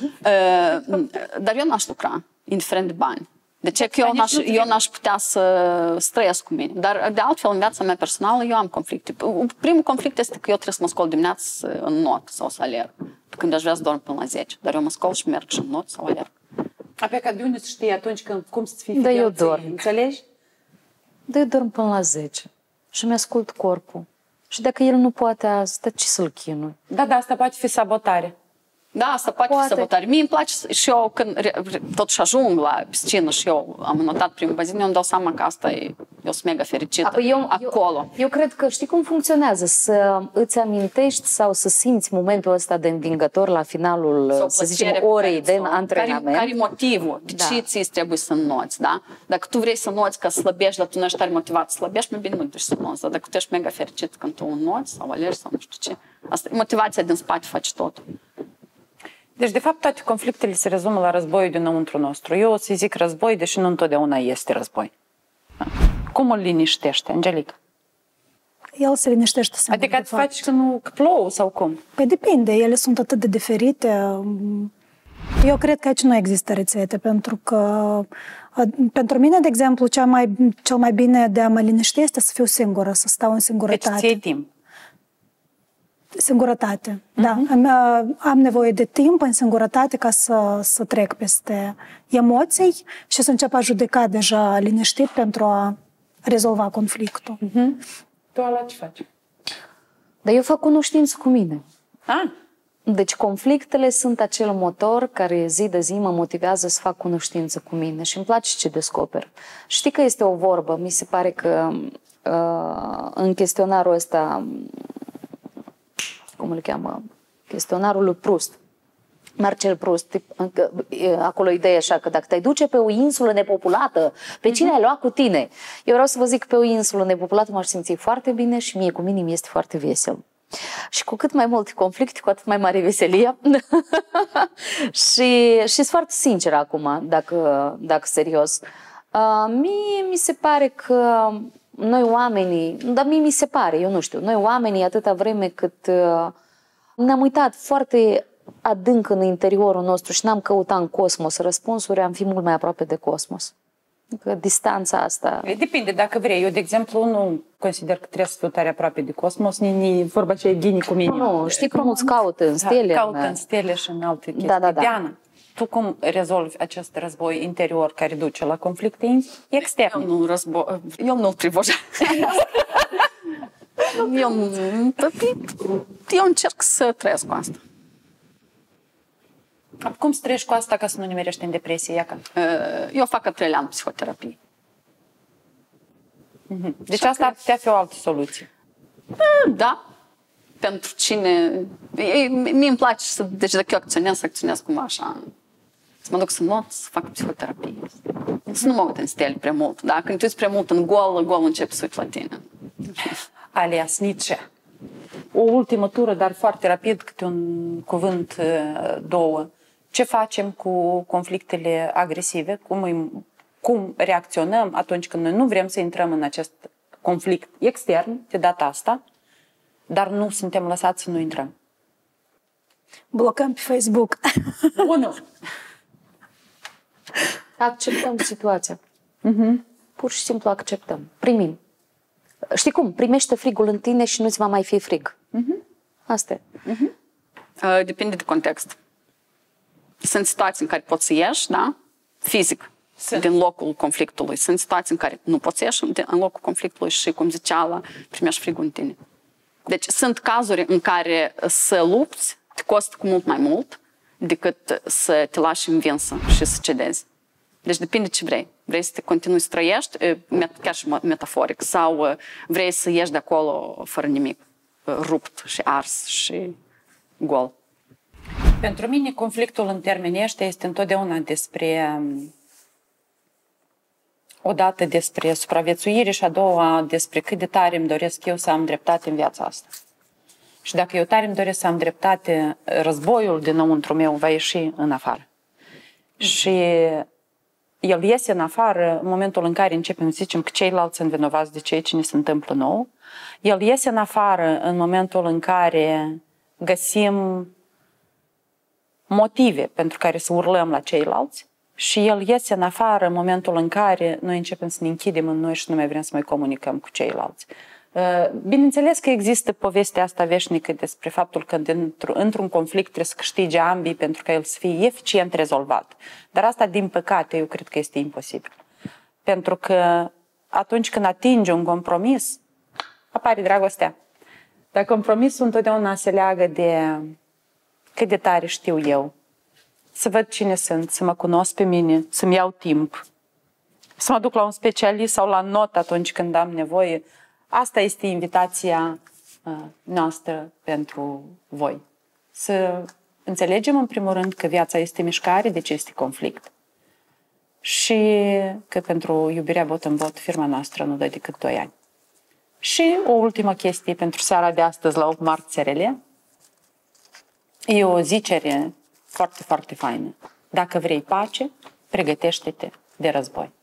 Dar eu n-aș lucra, indiferent de bani. De ce? Că eu n-aș putea să trăiesc cu mine. Dar de altfel, în viața mea personală, eu am conflicte. Primul conflict este că eu trebuie să mă scol dimineața în not sau să alerg. Când aș vrea să dorm până la 10. Dar eu mă scol și merg și în not sau alerg.
Apoi de unde să știi atunci cum să fii
Da, eu dorm.
Înțelegi?
Da, eu dorm până la 10 și mi-ascult corpul. Și dacă el nu poate azi, dar ce să-l chinui?
Da, asta poate fi sabotare.
Da, asta poate fi sabotare. Mie îmi place și eu când totuși ajung la piscină și eu am notat primul bazin, eu îmi dau seama că asta e, eu sunt mega fericită acolo.
Eu cred că știi cum funcționează, să îți amintești sau să simți momentul ăsta de învingător la finalul, să zicem, orei de antrenament.
Care e motivul? De ce ți trebuie să înnoți, da? Dacă tu vrei să înnoți ca să slăbești, dar tu nu ești tare motivat să slăbești, mai bine nu duci să înnoți. Dar dacă tu ești mega fericit când tu înnoți sau alergi sau nu știu ce, asta, motivația din spate face totul.
Deci, de fapt, toate conflictele se rezumă la războiul dinăuntru nostru. Eu o să zic război, deși nu întotdeauna este război. Cum îl liniștește, Angelica?
El se liniștește singur.
Adică îți faci că plouă sau cum?
Păi depinde, ele sunt atât de diferite. Eu cred că aici nu există rețete, pentru că pentru mine, de exemplu, cel mai bine de a mă liniști este să fiu singură, să stau în singurătate.
Deci ți-ai timp.
Singurătate, da. Am nevoie de timp în singurătate ca să trec peste emoții și să încep a judeca deja liniștit pentru a rezolva conflictul.
Tu ala ce faci?
Dar eu fac cunoștință cu mine.
Ah.
Deci conflictele sunt acel motor care zi de zi mă motivează să fac cunoștință cu mine și îmi place ce descoper. Știi că este o vorbă, mi se pare că în chestionarul ăsta, cum îl cheamă? Chestionarul lui Proust. Marcel Proust, acolo ideea așa că dacă te-ai duce pe o insulă nepopulată, pe cine ai luat cu tine? Eu vreau să vă zic că pe o insulă nepopulată m-aș simți foarte bine și mie cu mine mi este foarte vesel. Și cu cât mai multe conflicte, cu atât mai mare veselie. și sunt foarte sinceră acum, dacă serios. Mie mi se pare că noi oamenii, dar mie mi se pare, eu nu știu, noi oamenii atâta vreme cât ne-am uitat foarte adânc în interiorul nostru și n-am căutat în cosmos răspunsuri, am fi mult mai aproape de cosmos. Că distanța asta...
Depinde, dacă vrei. Eu, de exemplu, nu consider că trebuie să fiu tare aproape de cosmos, nici vorba aceea Ghini cu mine.
Nu, știi că mulți caută în stele.
Caută în stele și în alte chestii.
Da.
Diana, tu cum rezolvi acest război interior care duce la conflicte externe?
Eu nu-l privojesc. Eu încerc să trăiesc cu asta.
Cum să trăiești cu asta ca să nu nimerești în depresie, Iaca?
Eu fac a 3 ani psihoterapie.
Deci asta ar putea fi o altă soluție.
Da. Pentru cine... Mie îmi place să... Deci dacă eu acționez, să acționez cumva așa. Să mă duc să not, să fac psihoterapie. Să nu mă uit în stele prea mult. Da? Când te uiți prea mult în gol începe să uiți la tine.
Alias Nietzsche. O ultimă tură, dar foarte rapid, câte un cuvânt, două. Ce facem cu conflictele agresive? Cum reacționăm atunci când noi nu vrem să intrăm în acest conflict extern, de data asta, dar nu suntem lăsați să nu intrăm?
Blocăm pe Facebook.
Bună!
Acceptăm situația. Pur și simplu acceptăm. Primim. Știi cum? Primește frigul în tine și nu-ți va mai fi frig. Asta e.
Depinde de context. Sunt situații în care poți să ieși, da? Fizic. din locul conflictului. Sunt situații în care nu poți ieși în locul conflictului și, cum zicea Ala, primești frigul în tine. Deci sunt cazuri în care să lupți te costă cu mult mai mult decât să te lași învinsă și să cedezi. Deci depinde ce vrei. Vrei să te continui să trăiești, chiar și metaforic, sau vrei să ieși de acolo fără nimic, rupt și ars și gol.
Pentru mine, conflictul în termenii ăștia este întotdeauna odată despre supraviețuire și a doua despre cât de tare îmi doresc eu să am dreptate în viața asta. Și dacă eu tare îmi doresc să am dreptate, războiul dinăuntru meu va ieși în afară. Și el iese în afară în momentul în care începem să zicem că ceilalți sunt vinovați de ceea ce ne se întâmplă nouă. El iese în afară în momentul în care găsim motive pentru care să urlăm la ceilalți și el iese în afară în momentul în care noi începem să ne închidem în noi și nu mai vrem să mai comunicăm cu ceilalți. Bineînțeles că există povestea asta veșnică despre faptul că într-un conflict trebuie să câștige ambii pentru ca el să fie eficient rezolvat. Dar asta, din păcate, eu cred că este imposibil. Pentru că atunci când atingi un compromis, apare dragostea. Dar compromisul întotdeauna se leagă de cât de tare știu eu, să văd cine sunt, să mă cunosc pe mine, să-mi iau timp, să mă duc la un specialist sau la not atunci când am nevoie. Asta este invitația noastră pentru voi. Să înțelegem în primul rând că viața este mișcare, deci este conflict. Și că pentru iubirea bot în bot firma noastră nu dă decât 2 ani. Și o ultimă chestie pentru seara de astăzi la 8 martie SRL. E o zicere foarte, foarte faină. Dacă vrei pace, pregătește-te de război.